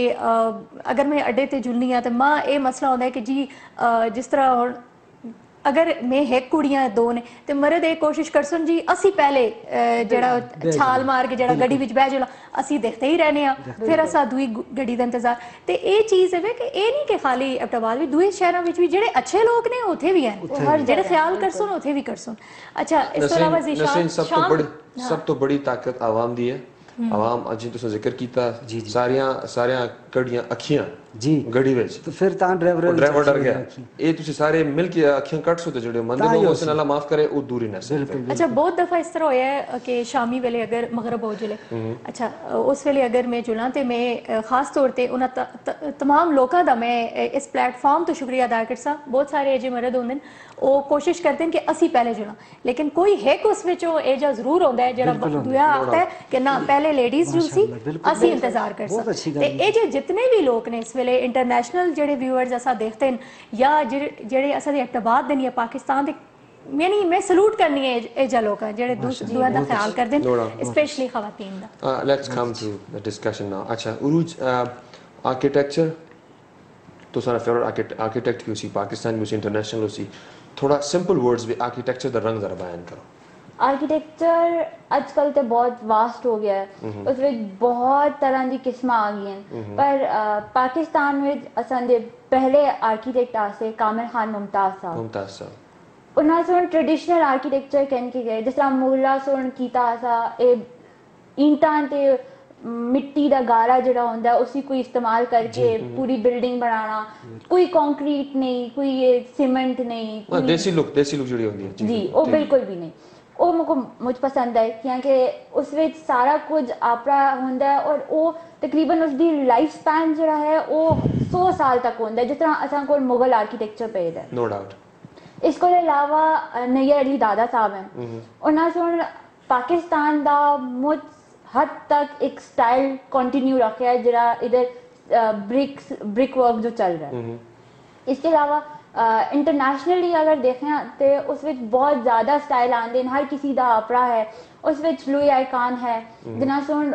अगर मैं अड्डे ते जुलनी हाँ तो मां ये मसला होता है कि जी जिस तरह अगर मैं एक कुड़ियां दो ने तो मर्द एक कोशिश करसन जी असी पहले जड़ा छाल मार के जड़ा गड्डी विच बह जुला असी देखते ही रहने फिर असा दूई गड्डी दा इंतजार ते ये चीज है कि ये नहीं कि खाली अहमदाबाद भी दूए शहरों विच भी जेड़े अच्छे लोग ने उथे भी हैं हर जेड़े ख्याल करसन उथे भी करसन अच्छा इस तो अलावा ज़ीशान सब तो बड़ी ताकत आवाम दी है आवाम अजी तुसा जिक्र कीता सारियां कड़ियां अखियां जी गड्डी विच तो फिर ता ड्राइवर डर गया ये तुसी सारे मिल के अखियां कट सो ते जेड़े मंदे लोग उसन अल्लाह माफ करे वो दूर ही ना अच्छा बहुत दफा इस तरह होया है कि शामी वेले अगर मगरब हो जुले अच्छा उस वेले अगर मैं जुला ते मैं खास तौर ते उन तमाम लोगों दा मैं इस प्लेटफॉर्म तो शुक्रिया अदा करसा बहुत सारे अजे मर्द होंदे वो कोशिश करते हैं कि असी पहले जुला लेकिन कोई है उस विच ओ एजा जरूर होंदा है जेड़ा दुआ आखता है कि ना पहले लेडीज जुलसी असी इंतजार कर सकते ते ए जे जितने भी लोग ने इस वेले इंटरनेशनल जेडे व्यूअर्स असा देखते हैं या जेडे असा दे अहमदाबाद दे या पाकिस्तान दे यानी मैं सलूट करनी है एजा लोग जेडे दुआ दा ख्याल करदे हैं स्पेशली खवातीन दा let's come to the discussion now अच्छा उरूज आर्किटेक्चर तो सारा फेवरेट आर्किटेक्ट की उसी पाकिस्तान में उसी इंटरनेशनल उसी थोड़ा सिंपल वर्ड्स में आर्किटेक्चर दा रंग जरा बयान करो आर्किटेक्चर आजकल तो बहुत वास्ट हो गया है उसमें बहुत तरह की किस्म आ गई हैं पर पाकिस्तान में असां दे पहले आर्किटेक्ट आसे कामिल खान मुमताज साहब उन्हें सुन ट्रेडिशनल आर्किटेक्चर कहन के गए जिस तरह मुगला सुन कीता आसा ईंटां ते मिट्टी दा गारा जिहड़ा होंदा उसी कोई इस्तेमाल करके पूरी बिल्डिंग बनाना, कोई कंक्रीट नहीं, कोई ये सीमेंट नहीं, कोई देसी लुक ਜਿਹੜੀ ਹੁੰਦੀ ਹੈ जी वो बिल्कुल भी नहीं। ਉਹ ਮੁਝ ਪਸੰਦ ਹੈ ਕਿਉਂਕਿ ਉਸ ਵਿੱਚ ਸਾਰਾ ਕੁਝ ਆਪਣਾ ਹੁੰਦਾ और ਉਹ ਤਕਰੀਬਨ ਉਸ ਦੀ ਲਾਈਫ ਸਪੈਨ ਜਿਹੜਾ ਹੈ ਉਹ 100 ਸਾਲ ਤੱਕ ਹੁੰਦਾ ਜਿਸ ਤਰ੍ਹਾਂ ਅਸਾਂ ਕੋਲ ਮੁਗਲ ਆਰਕੀਟੈਕਚਰ ਪਏਦਾ नो डाउट। ਇਸ ਤੋਂ ਇਲਾਵਾ ਨਯਰ ਅਲੀ ਦਾਦਾ ਸਾਹਿਬ ਹੈ ਉਹਨਾਂ ਸੁਣ ਪਾਕਿਸਤਾਨ ਦਾ ਮੁਝ हद तक एक स्टाइल कंटिन्यू रखा है जरा इधर ब्रिक वर्क जो चल रहा है। इसके अलावा इंटरनेशनली अगर देखें तो उस विच बहुत ज़्यादा स्टाइल आंदे हर किसी दा अपना है उस विच लुई आइकॉन है जिन्ना सुन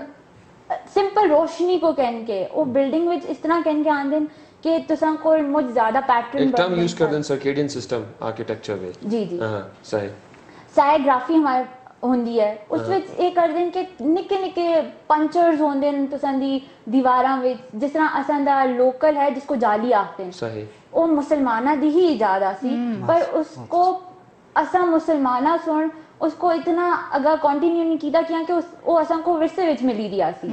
सिंपल रोशनी को कहन के वो बिल्डिंग विच इस तरह कहन के आंदे कि तुसां को मुझ ज़्यादा पैटर्न एक टर्म यूज कर दें सर्केडियन सिस्टम आर्किटेक्चर में। जी जी हां सही। साइग्राफी हमारे होंदी है उस विच ये कर दें कि निक्के निक्के पंचर्स होंदे न तुसां दी दीवारां विच जिस तरह असां दा लोकल है जिसको जाली आखते हैं सही। वो मुसलमाना दी ही इजाद आसी पर उसको असा मुसलमाना सुन उसको इतना अगर कंटिन्यू नहीं कीता क्योंकि वो असा को विरसे विच मिली दी आसी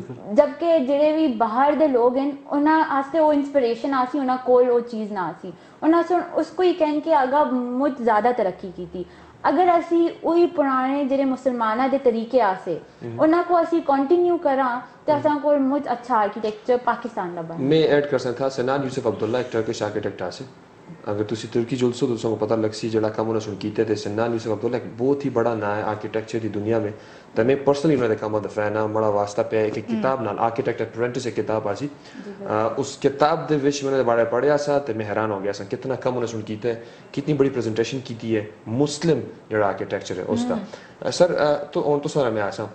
जबकि जेड़े भी बाहर दे लोग हैं उन्हां आस्ते वो इंस्पिरेशन आसी उन्हां कोल वो चीज ना आसी उन्हां सुन उसको ही कहन के अगर मुझ ज्यादा तरक्की की थी अगर असी वही पुराने जेड़े मुसलमाना दे तरीके आसे उन्हां को असी कंटिन्यू करा तो असा को मुझ अच्छा आर्किटेक्चर पाकिस्तान दा बन। मैं ऐड कर सकता सनान यूसुफ अब्दुल्ला एक टर्किश आर्किटेक्ट आसे अगर तुसी तुर्की जुलसो तो तुमको पता लग सी जड़ा काम उन्होंने सुन कीते थे सनान यूसुफ अब्दुल्ला एक बहुत ही बड़ा नाम है आर्किटेक्चर की दुनिया में तो मैं पर्सनली उन्होंने काम दा फैन हां बड़ा वास्ता पे एक किताब नाल आर्किटेक्ट अप्रेंटिस एक किताब आसी उस किताब दे विच मैंने बारे पढ़या सा ते मैं हैरान हो गया सा कितना कम उन्होंने सुन कीते कितनी बड़ी प्रेजेंटेशन की है मुस्लिम जड़ा आर्किटेक्चर है उसका। सर तो ऑन तो सारा मैं आसा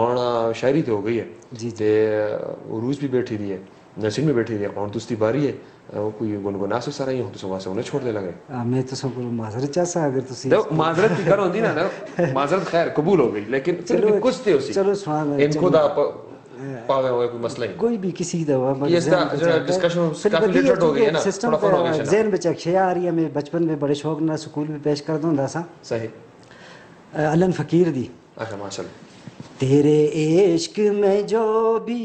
और शायरी तो हो गई है जी ते उरूज भी बैठी दी है नसीन भी बैठी दी है और दूसरी बारी है वो कोई गुनगुना से सारा ही हो तो वहां से उन्हें छोड़ दे लगे मैं तो सब माजरत चाहता अगर तुसी देखो माजरत की कर होंदी ना माजरत खैर कबूल हो गई लेकिन फिर भी कुछ थे उसी चलो सुना इनको दा पावे हुए कोई मसला नहीं कोई भी किसी दा ये जरा डिस्कशन काफी लिटरेट हो गई है ना थोड़ा फन हो गया ज़हन में चक्षे आ रही है मैं बचपन में बड़े शौक ना स्कूल में पेश कर दूंदा सा सही अलन फकीर दी अच्छा माशाल्लाह। तेरे इश्क में जो भी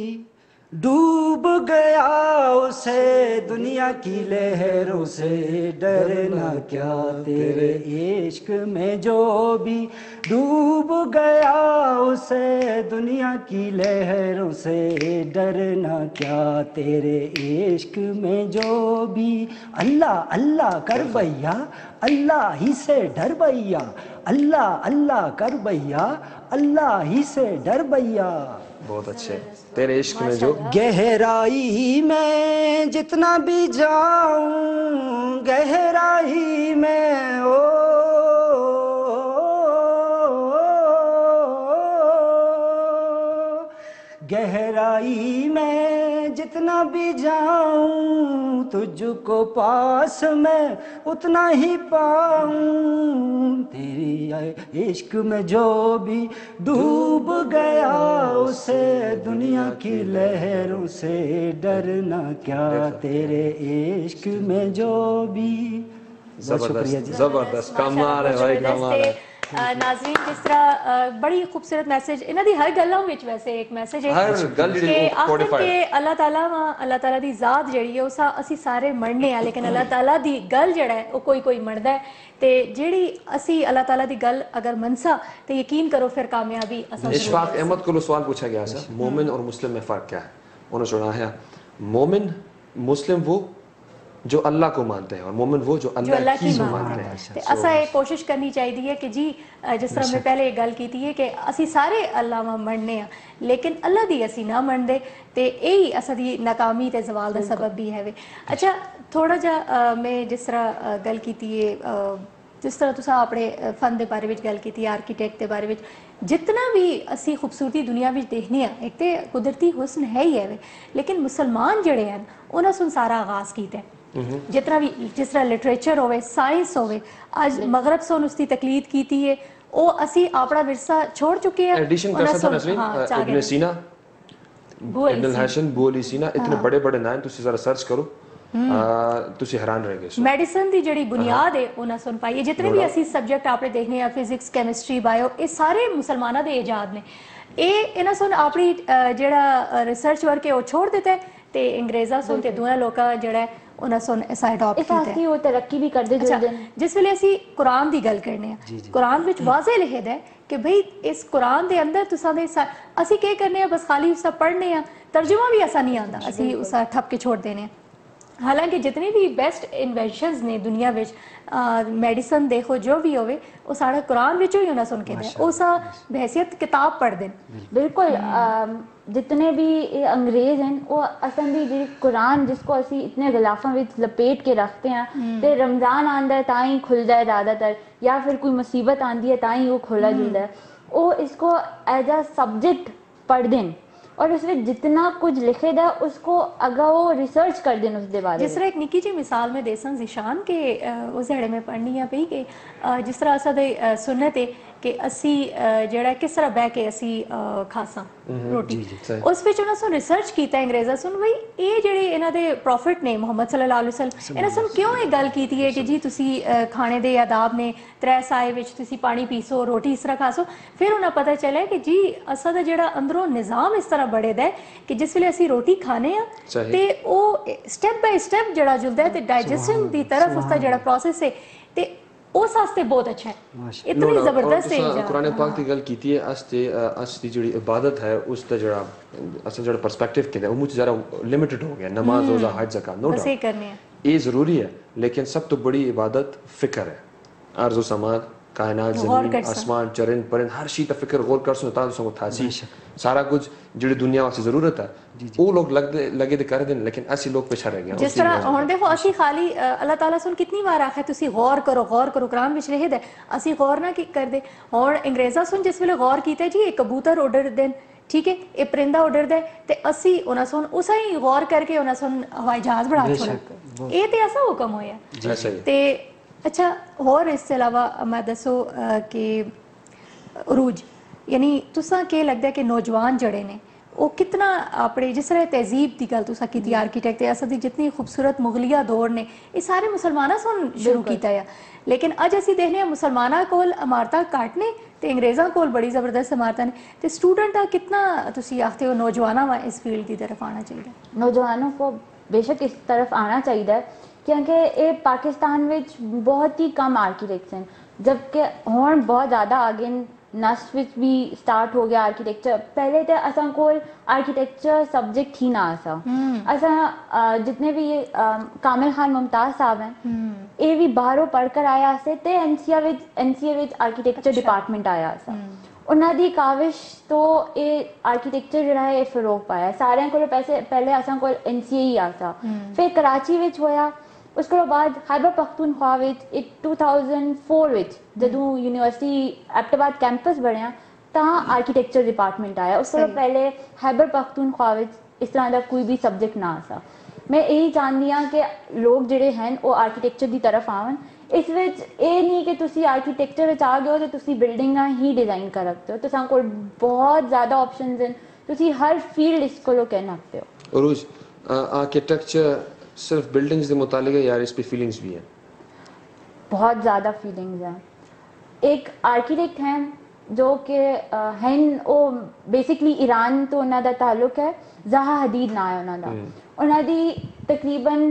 डूब गया उसे दुनिया की लहरों से डरना क्या तेरे इश्क में जो भी डूब गया उसे दुनिया की लहरों से डरना क्या तेरे इश्क में जो भी अल्लाह अल्लाह कर भैया अल्लाह ही से डर भैया अल्लाह अल्लाह कर भैया अल्लाह ही से डर भैया। बहुत अच्छे। तेरे इश्क में जो गहराई में जितना भी जाऊं गहराई में ओ गहराई में जितना भी जाऊं तुझको पास में उतना ही पाऊं तेरी इश्क में जो भी डूब गया उसे दुनिया की लहरों से डरना क्या तेरे इश्क में जो भी। जबरदस्त कमाल है भाई कमाल है। नाज़रीन जिस तरह बड़ी खूबसूरत मैसेज इन्हां दी हर गल्लां विच वैसे एक मैसेज है कि आखिर के अल्लाह ताला दी ज़ात जेहड़ी है उस असी सारे मन्नने आ लेकिन अल्लाह ताला दी गल जेहड़ा है वो कोई कोई मन्नदा है ते जेहड़ी असी अल्लाह ताला दी गल अगर मनसा तो यकीन करो फिर कामयाबी असां इशफाक अहमद को सवाल पूछा गया था मोमिन और मुस्लिम में फ़र्क क्या है उन्होंने सुना है मोमिन मुस्लिम वो जो अल्लाह को मानते हैं और मोमिन वो जो अल्लाह की मानते हैं। असा ये कोशिश करनी चाहिए कि जी जिस तरह मैं पहले गल की थी कि असी सारे अल्लाह मनने आ लेकिन अल्लाह दी असी ना मनदे ते यही असा दी नाकामी ते जवाल दा सबब भी है। अच्छा थोड़ा जा मैं जिस तरह गल की थी जिस तरह तुसा अपने फन के बारे में गल की आर्कीटैक्ट के बारे में जितना भी असी खूबसूरती दुनिया में देखने एक तो कुदरती हुस्न है ही है लेकिन मुसलमान जड़े हैं उन्हें सुन सारा आगाज किया जितना भी जिस तरह लिटरेचर होवे साइंस होवे आज मगरब से उसकी तकलीद की है वो असी अपना विरसा छोड़ चुके हैं। एडिशन कर सकता नसरीन इब्न सीना इब्न हसन बू अली सीना इतने बड़े बड़े नाम तुसी जरा सर्च करो तुसी हैरान रहोगे। मेडिसिन की जिहड़ी बुनियाद है उन्हें सुन पाई जितने भी असी सब्जेक्ट आपने देखने हैं फिजिक्स केमिस्ट्री बायो ये सारे मुसलमाना दे इजाद ने ਇਹ ਇਹਨਾਂ ਸੁਣ ਆਪਣੀ ਜਿਹੜਾ ਰਿਸਰਚ ਵਰਕ ਹੈ ਉਹ ਛੋੜ ਦਿੱਤਾ ਹੈ ਤੇ ਅੰਗਰੇਜ਼ਾਂ ਸੁਣ ਤੇ ਦੂਆ ਲੋਕਾਂ ਜਿਹੜਾ ਉਹਨਾਂ ਸੁਣ ਐਸਾ ਅਡਾਪਟ ਕੀਤਾ ਹੈ ਉਹ ਤਰੱਕੀ ਵੀ ਕਰਦੇ ਜੁਲਦੇ ਨੇ। ਜਿਸ ਵੇਲੇ ਅਸੀਂ ਕੁਰਾਨ ਦੀ ਗੱਲ ਕਰਨੇ ਆ, ਕੁਰਾਨ ਵਿੱਚ ਵਾਜ਼ਿਹ ਲਿਖਿਆ ਹੈ ਕਿ ਭਈ ਇਸ ਕੁਰਾਨ ਦੇ ਅੰਦਰ ਤੁਸਾਂ ਦੇ ਅਸੀਂ ਕੀ ਕਰਨੇ ਆ, ਬਸ ਖਾਲੀ ਉਸਦਾ ਪੜ੍ਹਨੇ ਆ, ਤਰਜਮਾ ਵੀ ਐਸਾ ਨਹੀਂ ਆਉਂਦਾ, ਅਸੀਂ ਉਸਾ ਠੱਪ ਕੇ ਛੋੜ ਦੇने। हालांकि जितने भी बेस्ट इन्वेंशनस ने दुनिया में मेडिसन देखो जो भी होवे वो सारा कुरान विचों ही होना सुन के दे उस बहसियत किताब पढ़ दें। बिल्कुल जितने भी अंग्रेज हैं वो असल में जी कुरान जिसको असी इतने गिलाफों में लपेट के रखते हैं तो रमज़ान आंदा है ताई खुलता है ज़्यादातर, या फिर कोई मुसीबत आती है ताई वो खुला जुलता है, वो इसको एज अ सब्जेक्ट पढ़ दें और उसमें जितना कुछ लिखे दा उसको अगर वो रिसर्च कर दें उसके बारे में। जिस तरह एक निकी जी मिसाल में देसन जिशान के उस जड़े में पढ़नी है पई कि जिस तरह असा दे सुन्नत है कि असी जड़ा किस तरह बह के असी खासा रोटी उस विच उन्हां सो रिसर्च कीता अंग्रेज़ां सुन भाई ये जेड़े इन्हां दे प्रॉफिट ने मुहम्मद सल्लल्लाहु अलैहि वसल्लम इन्हां सुन क्यों ये गल कीती है कि जी तुसी खाने दे आदाब ने 3 साए विच तुसी पानी पीसो रोटी इस तरह खासो, फिर उन्हें पता चले कि जी असा दा जेड़ा अंदरों निज़ाम इस तरह बड़े दा कि जिस वेले असी रोटी खाने आ ते ओ स्टेप बाय स्टेप जेड़ा जुलदा है ते डाइजेशन दी तरफ उसका जेड़ा प्रोसेस है ते उस वास्ते बहुत अच्छा है, इतनी जबरदस्त है। कुरान पाक की गल कीती है असती जेड़ी इबादत है उसका जेड़ा असल जेड़ा पर्सपेक्टिव के वो मुझे जरा लिमिटेड हो गया, नमाज रोजा हज ज़कात नो डाउट करने हैं ये जरूरी है, लेकिन सब तो बड़ी इबादत फिक्र है। अर्ज़ व समात कायनात ज़मीन आसमान चरिंद परिंद हर चीज़ का फिक्र गौर कर सुन थासी सारा कुछ जिहड़ी दुनिया वास्ते जरूरत है वो लोग लगे कर देन, लेकिन ऐसे लोग पिछा रह गए। जिस तरह हुण देखो असी खाली अल्लाह ताला सुन कितनी बार आखे तुसी गौर करो कुरान विच लिखे दे असी गौर ना करदे। हुण अंग्रेज़ां सुन जिस वेले गौर कीता जी एक कबूतर उड़र देन ठीक है ये परिंदा उड़रदा है ते असी उन्हां सुन उसा ही गौर करके उन्हां सुन हवाई जहाज बना छोड़ा ये ते ऐसा हुक्म होया ते अच्छा। और इसके अलावा मैं दसो कि उरूज यानी तुसा के लगता है कि नौजवान जड़े ने वो कितना अपने जिस तरह तहजीब की गल तुसा की आर्कीटैक्ट असा दी जितनी खूबसूरत मुगलिया दौर ने ये सारे मुसलमाना सुन शुरू किया है, लेकिन अज असी देखने मुसलमाना कोल इमारतां घट ने ते अंग्रेज़ां कोल बड़ी ज़बरदस्त इमारतां ने ते स्टूडेंट दा कितना तुसी आखते हो नौजवानों वा इस फील्ड की तरफ आना चाहिए? नौजवानों को बेशक इस तरफ आना चाहिए क्योंकि ये पाकिस्तान में बहुत ही कम आर्कीटेक्ट्स हैं, जबकि हुण बहुत ज़्यादा आगे नस विच भी स्टार्ट हो गया आर्कीटेक्चर। पहले तो असां कोल आर्कीटेक्चर सब्जेक्ट ही ना असा असां जितने भी ये कामिल खान मुमताज़ साहब हैं ये भी बाहरों पढ़ कर आया से ते एनसीए विच आर्कीटेक्चर डिपार्टमेंट आया सा उन्हां दी काविश तो ये आर्कीटेक्चर जिहड़ा है फरोग पाया सारे को पैसे पहले असां कोल एनसीए ही आसा फिर कराची विच होया उसके बाद खैबर पख्तूनख्वा विच 2004 विच जदों यूनिवर्सिटी एबटाबाद कैंपस बनया तां आर्कीटेक्चर डिपार्टमेंट आया। उसके पहले खैबर पख्तूनख्वा विच इस तरह का कोई भी सब्जेक्ट ना सा। मैं यही चाहती हाँ कि लोग जिहड़े हैं वो आर्कीटेक्चर की तरफ आवन। इस विच ये नहीं कि तुसी आर्कीटेक्चर विच आ गए हो तो तुसी बिल्डिंगां ही डिज़ाइन कर सकते हो, तुसां कोल बहुत ज़्यादा ऑप्शंस हैं, तुसी हर फील्ड इसको कह सकते हो। उरूज आर्किटेक्चर सिर्फ बिल्डिंग्स के मुतालिक है यार इस पे फीलिंग्स भी हैं? बहुत ज़्यादा फीलिंग्स हैं। एक आर्किटेक्ट हैं जो कि हैं वो बेसिकली ईरान तो उन्होंने ताल्लुक है, ज़हा हदीद ना है उन्होंने तकरीबन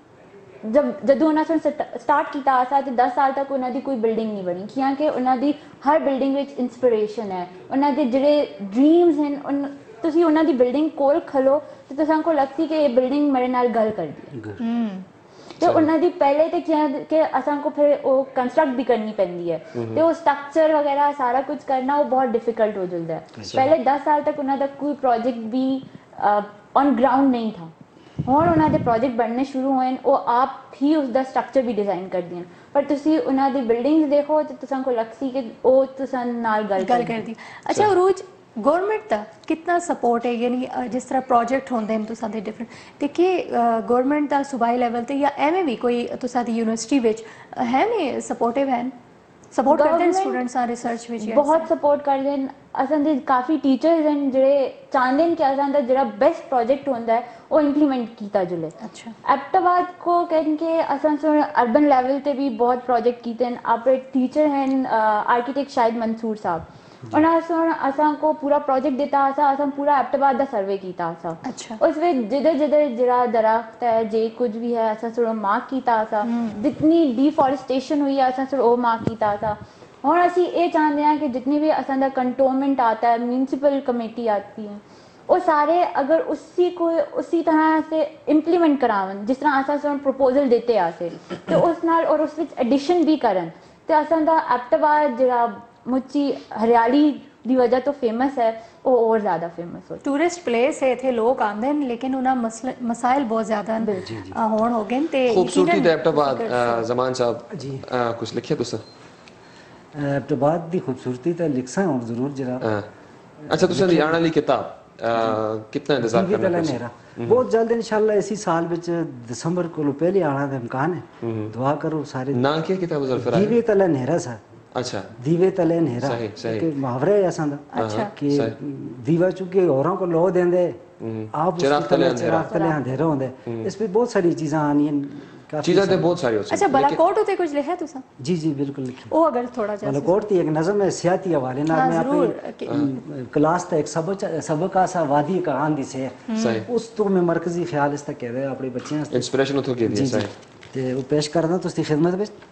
जब उन्होंने स्टार्ट किया आसा तो 10 साल तक उन्होंने कोई बिल्डिंग नहीं बनी क्योंकि उन्होंने हर बिल्डिंग में इंस्पिरेशन है, उन्होंने जिहड़े ड्रीम्स हैं तुसी उन्हां दी बिल्डिंग कोल खलो तो तुसां को लगती कि ये बिल्डिंग मेरे नाल गल करदी तो उन्हां दी पहले तो क्या कि असां को फिर वो कंस्ट्रक्ट भी करनी पैंदी है तो वो स्ट्रक्चर वगैरह सारा कुछ करना वो बहुत डिफिकल्ट हो जाता है। पहले 10 साल तक उन्हां दा कोई प्रोजेक्ट भी ऑन ग्राउंड नहीं था, हुण उन्हां दे प्रोजेक्ट बनने शुरू होए वो आप ही उसका स्ट्रक्चर भी डिज़ाइन कर दिए पर तुसी उन्हां दी बिल्डिंग्स देखो तो तुसां को लगती कि वो तुसां नाल गल करदी। अच्छा उरूज गवर्नमेंट का कितना सपोर्ट है यानी जिस तरह प्रोजेक्ट होंगे हैं तुसां दे डिफरेंट ते कि गवर्नमेंट का सूबाई लेवल ते या एवं भी कोई तुसां दी यूनिवर्सिटी विच है ने सपोर्टिव हैं सपोर्ट करते हैं स्टूडेंट्स आ रिसर्च विच? बहुत सपोर्ट करते हैं। असां दे काफ़ी टीचर्स हैं जिहड़े चाहते हैं कि असां दा जिहड़ा बेस्ट प्रोजेक्ट होंदा है वो इंप्लीमेंट किया जुले। अच्छा एबटाबाद को कहें कि असां अर्बन लेवल ते भी बहुत प्रोजेक्ट किए हैं। आप टीचर हैं आर्किटेक्ट शाहिद मंसूर साहब ਉਹਨਾਂ ਅਸਾਂ ਕੋ ਪੂਰਾ ਪ੍ਰੋਜੈਕਟ ਦਿੱਤਾ ਅਸਾਂ ਪੂਰਾ ਐਬਟਬਾਦ ਦਾ ਸਰਵੇ ਕੀਤਾ ਅਸਾਂ ਅੱਛਾ ਉਸ ਵਿੱਚ ਜਿੱਧਰ ਜਿਹੜਾ ਦਰਖਤ ਹੈ ਜੇ ਕੁਝ ਵੀ ਹੈ ਅਸਾਂ ਥੋੜਾ ਮਾਰਕ ਕੀਤਾ ਅਸਾਂ ਜਿਤਨੀ डिफॉरेस्टेशन हुई है असां सिर्फ वो मार्क किया था और असी ये चाहते हैं कि जितनी भी असां दा कंटोनमेंट आता है म्यूनसिपल कमेटी आती है वो सारे अगर उसी तरह से इंप्लीमेंट करावन जिस तरह असां प्रपोजल देते आसे तो उस नाल और उस विच एडिशन भी करन तो असां दा एबटाबाद जिहड़ा मुच्ची हरियाली ਦੀ ਵਜ੍ਹਾ ਤੋਂ ਫੇਮਸ ਹੈ ਉਹ ਹੋਰ ਜ਼ਿਆਦਾ ਫੇਮਸ ਹੋ ਟੂਰਿਸਟ ਪਲੇਸ ਹੈ ਇੱਥੇ ਲੋਕ ਆਉਂਦੇ ਨੇ ਲੇਕਿਨ ਉਹਨਾਂ ਮਸਾਇਲ ਬਹੁਤ ਜ਼ਿਆਦਾ ਹੋਣ ਹੋ ਗਏ ਤੇ खूबसूरती ਦੇ ਐਬਟਾਬਾਦ ਜ਼ਮਾਨ ਸਾਹਿਬ जी ਕੁਝ ਲਿਖਿਆ ਤੁਸੀਂ एबटाबाद ਦੀ ਖੂਬਸੂਰਤੀ ਤਾਂ ਲਿਖਸਾਂ ਹੁਣ ਜ਼ਰੂਰ ਜਰਾ अच्छा ਤੁਸੀਂ ਦੀ ਆਉਣ ਵਾਲੀ ਕਿਤਾਬ कितना इंतजार ਦੀਵੇ करना ਤਲੇ ਨੇਰਾ ਬਹੁਤ ਜਲਦ ਇਨਸ਼ਾਅੱਲਾ ਇसी ਸਾਲ ਵਿੱਚ ਦਸੰਬਰ ਕੋਲੋਂ ਪਹਿਲੇ ਆਉਣਾ ਦਾ ਇਮਕਾਨ ਹੈ ਦੁਆ ਕਰੋ ਸਾਰੇ ना क्या किताब ज़रफ़रा है ਦੀਵੇ ਤਲੇ ਨੇਰਾ ਸਰ अच्छा ਦੀਵੇ ਤਲੇ ਨੇਰਾ सही सही ਕਿ ਮੁਹਾਵਰਾ ਹੈ ਅਸਾਂ ਦਾ अच्छा ਕਿ ਦੀਵਾ ਚੁੱਕੇ ਹੋਰਾਂ ਕੋ ਲੋ ਦਿੰਦੇ आप चिराग तले चिराग तले अंधेरा होंदा है इस पे बहुत सारी चीज़ां आनियां काफी चीज़ां ते बहुत सारी होती अच्छा बालाकोट उते कुछ लिखा तुसा जी जी बिल्कुल लिखी ਉਹ ਅਗਰ ਥੋੜਾ ਜਿਹਾ बालाकोट की एक नज़म है सियाती हवाले नाल मैं अपनी क्लास का एक सबक आसा वादी कहान दी से सही उस तो मैं मरकजी ख्याल इस तक कह रहे अपने बच्चों से इंस्पिरेशन उतो के जी दिया जी सही ते वो पेश करदा तुसी खिदमत विच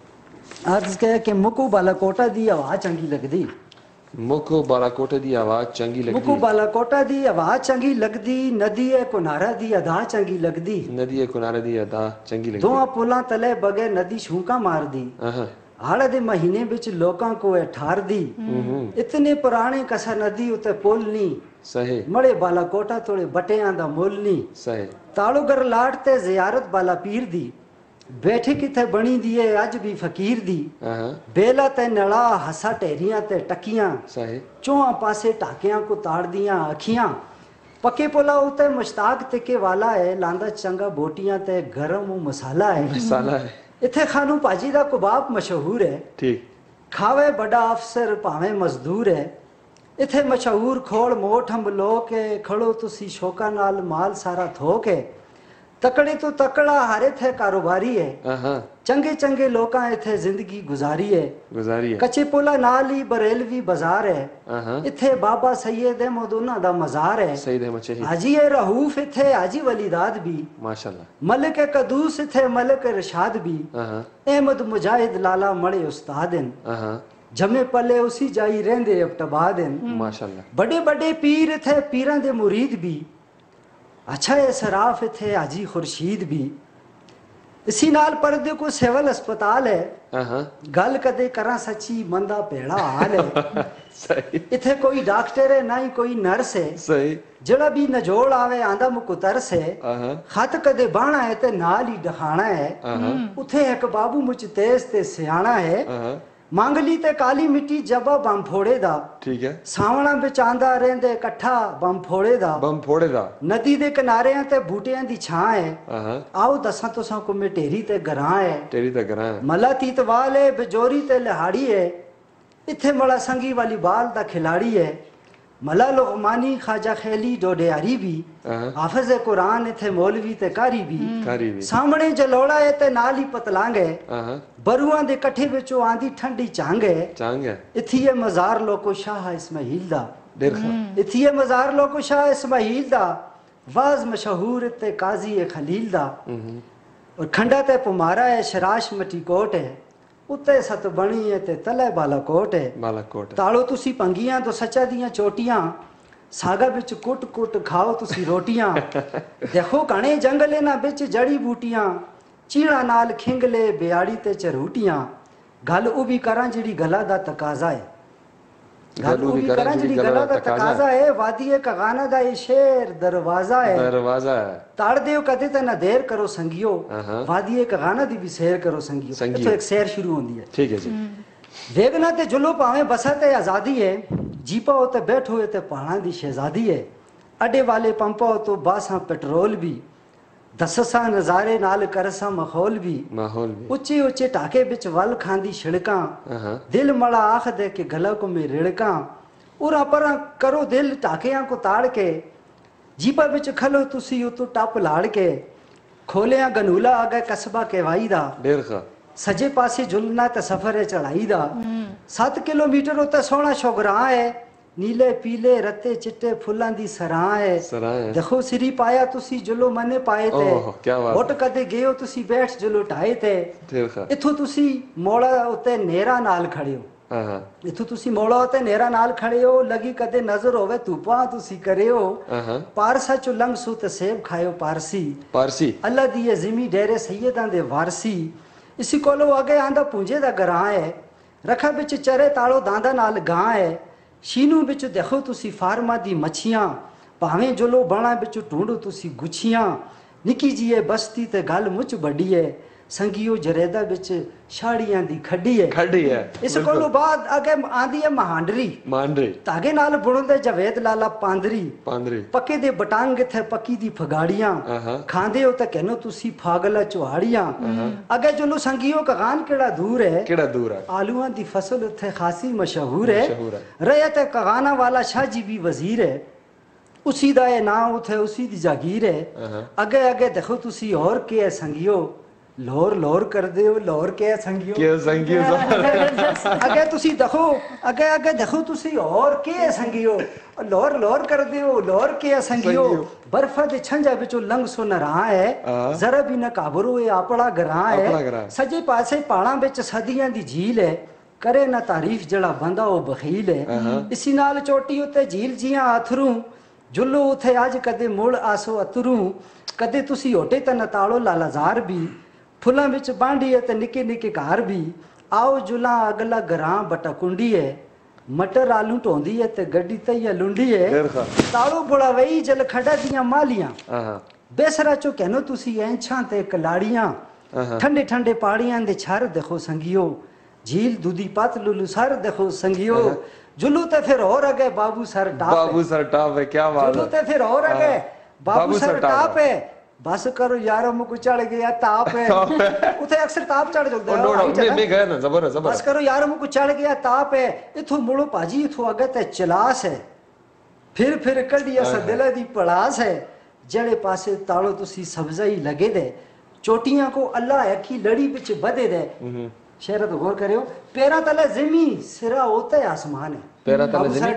अर्ज कह कि मुकु बालाकोटा दी हवा चंगी लगदी मुको बालाकोटे दी आवाज चंगी लगदी मुकु बालाकोटा दी हवा चंगी लगदी नदी है कुनारा दी अदा चंगी लगदी नदी किनारे दी अदा चंगी लगदी दोआं पुलां तले बगे नदी छूंका मारदी हां हाड़ दे महीने विच लोकां को ठारदी इतने पुराने कसा नदी उते पुल नी सही मड़े बालाकोटा थोड़े बटियां दा मुल नी सही तालुगर लाट ते जियारत बाला पीर दी बैठे किथे बनी दिए अज भी फकीर दी हां बेला ते नला हसा टेरियां ते टकियां सही चौहां पासे टाकियां को ताड़ दियां अखियां पक्के पुला उते मुश्ताक तिके वाला है लांदा चंगा बोटियां ते गरम मसाला है मसाला है इथे खानू भाजी दा कबाब मशहूर है ठीक खावे बड़ा अफसर भावे मजदूर है इथे मशहूर खोल मोठ हम लोग के खड़ो तुसी शौका नाल माल सारा थोक है तकड़े तो तकड़ा हरे थे कारोबारी है हां चंगे चंगे लोकां इथे जिंदगी गुजारी है कच्चे पुला नाल ही बरेलवी बाजार है हां इथे बाबा सैयद अहमद उन्हां दा मजार है सईद अहमद शहीद हाजी रहूफ इथे हाजी वलीदाद भी माशाल्लाह मलिक कदूस इथे मलिक रशाद भी हां अहमद मुजाहिद लाला मड़े उस्ताद हैं हां जमे पले उसी जाई रहंदे अबटबाद हैं माशाल्लाह बड़े बड़े पीर थे पीरां दे मुरीद भी अच्छा है सराफ थे हाजी खुर्शीद भी इसी नाल पर्दे को सिविल अस्पताल है हां गल कदे करा सच्ची मंदा पेड़ा हाल है सही इथे कोई डॉक्टर है ना ही कोई नर्स है सही जड़ा भी नजोड़ आवे आंदा मुको तरस है हां खत कदे बाणा है ते नाल ही डखाना है उथे एक बाबू मुझ तेज ते सियाणा है हां मांगली ते काली मिट्टी जबा बम फोड़े दा ठीक है सावणा विच आंदा रहंदे इकट्ठा बम फोड़े दा बम फोड़े दा नदी दे किनारे ते बूटियां दी छां है हां आओ दसा तुसां को मैं टेरी ते गरां है तेरी तक करा मला तीतवाल है बिजोरी ते लिहाड़ी है इथे मड़ा संगी वाली बाल दा खिलाड़ी है मला लुकमानी खाजा खैली डोडियारी भी हाफिज कुरान इथे मौलवी ते कारी भी सामने जलोड़ा है ते नाल ही पतलांग है बरुआं दे कट्ठे विचों आंदी ठंडी चांग है इथिए मजार लोको शाह इस्माइल दा इथिए मजार लोको शाह इस्माइल दा वाज मशहूर ते काजी खलील दा और खंडा ते पुमारा है शराश मटी कोट है उत्ते सत बनी है ते तले बालाकोट है तालो तुसी पंगियां तो सच्चा दियां चोटियां सागा बिच कुट कुट खाओ तुसी रोटियां देखो कणे जंगले ना बिच जड़ी बूटियां चीड़ा नाल खिंगले बियाड़ी ते चरूटियां गल ओ भी करां जिड़ी गला दा तकाजा है गल ओ भी करां जिड़ी गला दा तकाजा है वादी ए कगाना दा ये शेर दरवाजा है ताड़ देव कदे ते ना देर करो संगियो वादी ए कगाना दी भी सैर करो संगियो तो एक सैर शुरू होंदी है ठीक है जी वेगना ते जुलो पावे बसा ते आजादी है जीपा हो ते बैठो ते पहाड़ा दी शहजादी है अड्डे वाले पंपा हो तो बासा पेट्रोल भी दससा नजारे नाल करसा माहौल भी उच्चे उच्चे टाके बिच वल खांदी छिड़का दिल मड़ा आख दे के गला को में रिड़का उरा परा करो दिल टाकियां को ताड़ के जीपा बिच खलो तुसी उतो टप लाड़ के खोलिया गनूला आगे कस्बा के वाई दा सजे पासे झुलना ते सफर है चढ़ाई दा 7 किलोमीटर उत्ते सोहना शोगरां है नीले पीले रत्ते चिट्टे फुल्लां दी सरां है देखो सिरी पाया तुसी जलो मने पाए ते होट कदे गए हो तुसी बैठ जलो ढाए ते इथों तुसी मोड़ा उत्ते नेरा नाल खड़े हो इथों तुसी मोड़ा उत्ते नेरा नाल खड़े हो लगी कदे नजर होवे धूपा तुसी करे हो पारसा चो लंघ सो ते सेब खायो पारसी अल्लाह दी ये जिमी डेरे सैयदां दे वारसी इसी कोलो अगे आंदा पूंजे दा गरां है रखा बिच चरे तालो दांदा नाल गां है शीनू बिच देखो तुसी फार्मा दी मच्छियां भावें जुलो बाणा बिच ढूंढो तुसी गुछियां निकी जी है बस्ती ते गल मुच बड़ी है संगियो जरेदा बिच शाड़ियां दी खड्डी है इस कोलो बाद अगे आंदी है महांडरी धागे नाल बुणदे जवेद लाला पांदरी पक्के दे बटांग थे पक्की दी फगाड़ियां खांदे हो ते कहनो तुसी फागला चुहाड़ियां अगे जुलो संगियो कगान केड़ा दूर है आलूआं दी फसल उथे खासी मशहूर है रहे ते कगाना वाला शाहजी भी वजीर है उसी दा ए नाम उथे उसी दी जागीर है अगे अगे देखो तुसी और के है संगियो लोर लोर कर दे लोर के संगियो अगे तुसी देखो अगे देखो तुसी और के संगियो लोर लोर कर दे लोर के संगियो बर्फा दे छंजा बिचो लंघ सो न रहा है जरा भी न काबरो ये आपड़ा गरां है सजे पासे पहाड़ां बिच सदियां दी झील है करे न तारीफ जड़ा बंदा ओ बखील है इसी नाल चोटी उते झील जियां अथरू जुल्लो उथे आज कदे मुड़ आसो अतरू कदे तुसी होटे त न तालो लालाजार भी फुलां बिच बांडी है ते निके निके घर भी आओ जुला अगला गरां बटा कुंडी है मटर आलू ढोंदी है ते गड्डी तैया लुंडी है तालो बुड़ा वही जल खड़ा दियां मालियां बेसरा चो कहनो तुसी ऐंछां ते कलाड़ियां ठंडे ठंडे पहाड़ियां दे छर देखो संगियो झील दूधी पत लुलू सर देखो संगियो जुलू ते फिर और अगे बाबू सर टाप है क्या बात जुलू ते फिर और अगे बाबू सर टाप है बस करो यार मुझको चढ़ गया ताप है उथे अक्सर ताप चढ़ जाता है मैं गया ना जबरदस्त बस करो यार मुझको चढ़ गया ताप है इथो मुड़ो पाजी इथो अगे ते चलास है फिर कडिया सदले दी पड़ास है जड़े पासे तालो तुसी सब्जाई लगे दे चोटियां को अल्लाह अखी लड़ी बिच बदे दे शेरा तो गौर करियो पैरा तले ज़मी सिरा होता है आसमान है पैरा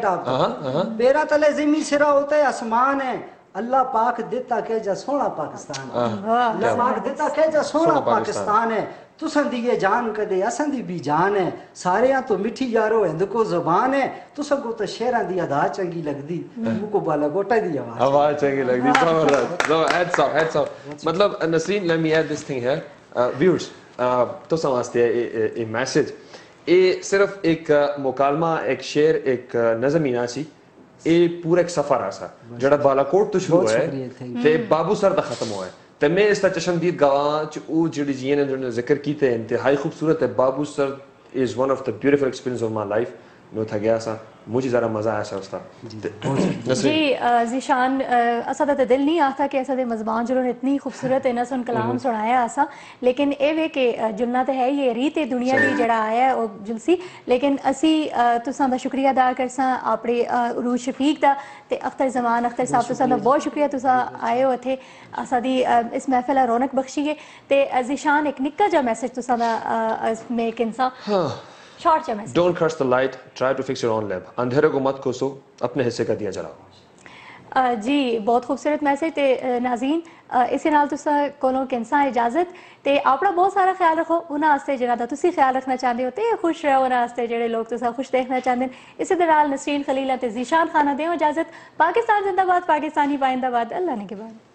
तले ज़मी सिरा होता है आसमान है अल्लाह पाक देता के जा सोना पाकिस्तान अल्लाह पाक देता के जा सोना पाकिस्तान है तुसन दी ये जान कदे असन दी भी जान है सारे तो मिठी यारो हिंद को जुबान है तुसन को तो शेरां दी अदा चंगी लगदी मुको बाला गोटा दी आवाज चंगी लगदी जबरदस्त हेड्स अप मतलब नसरीन let me add this thing here viewers तो समझते हैं ए मैसेज ए सिर्फ एक मुकालमा एक शेर एक नज़म ही ना सी ए पूरा एक सफर आसा जड़ा बालाकोट तो शुरू है ते बाबू सर दा खत्म हुआ है ते मैं इसका चशमदीद गवाह च ओ जेडी जियन ने जिक्र कीते इंतहाई खूबसूरत है बाबू sir is one of the beautiful experience of my life नो था गया सा मुझे ज़रा मज़ा आया सा उसका जी ज़ीशान असा तो दिल नहीं आता कि असा दे मज़बान जो इतनी खूबसूरत है ना सुन कलाम सुनाया असा लेकिन ये वे कि जुलना तो है ये रीत दुनिया की जड़ा आया वो जुलसी लेकिन असी तुसां दा शुक्रिया अदा करसां अपने रूज शफीक दा ते अख्तर जमान अख्तर साहब तुसां दा बहुत शुक्रिया तुसां आए हो इत्थे असा दी इस महफिल रौनक बख्शी है ते ज़ीशान एक निक्का जा मैसेज तुसां दा में एक इंसान Don't curse the light, try to fix your own lamp. अंधेरे को मत कोसो, अपने हिस्से का दिया जलाओ। जी बहुत खूबसूरत मैसेज ते नाज़रीन इसी नाल तुसा कोलों कैंसा इजाजत ते अपना बहुत सारा ख्याल रखो उन्हां आस्ते जिन्हां दा तुसी ख्याल रखना चाहते हो ते खुश रहो उन्हां आस्ते जेड़े लोग तुसा खुश देखना चाहते हैं इसी दे नाल नसरीन खलील ते ज़ीशान खाना देओ इजाजत पाकिस्तान जिंदाबाद पाकिस्तानी पाइंदाबाद अल्लाह ने के बाद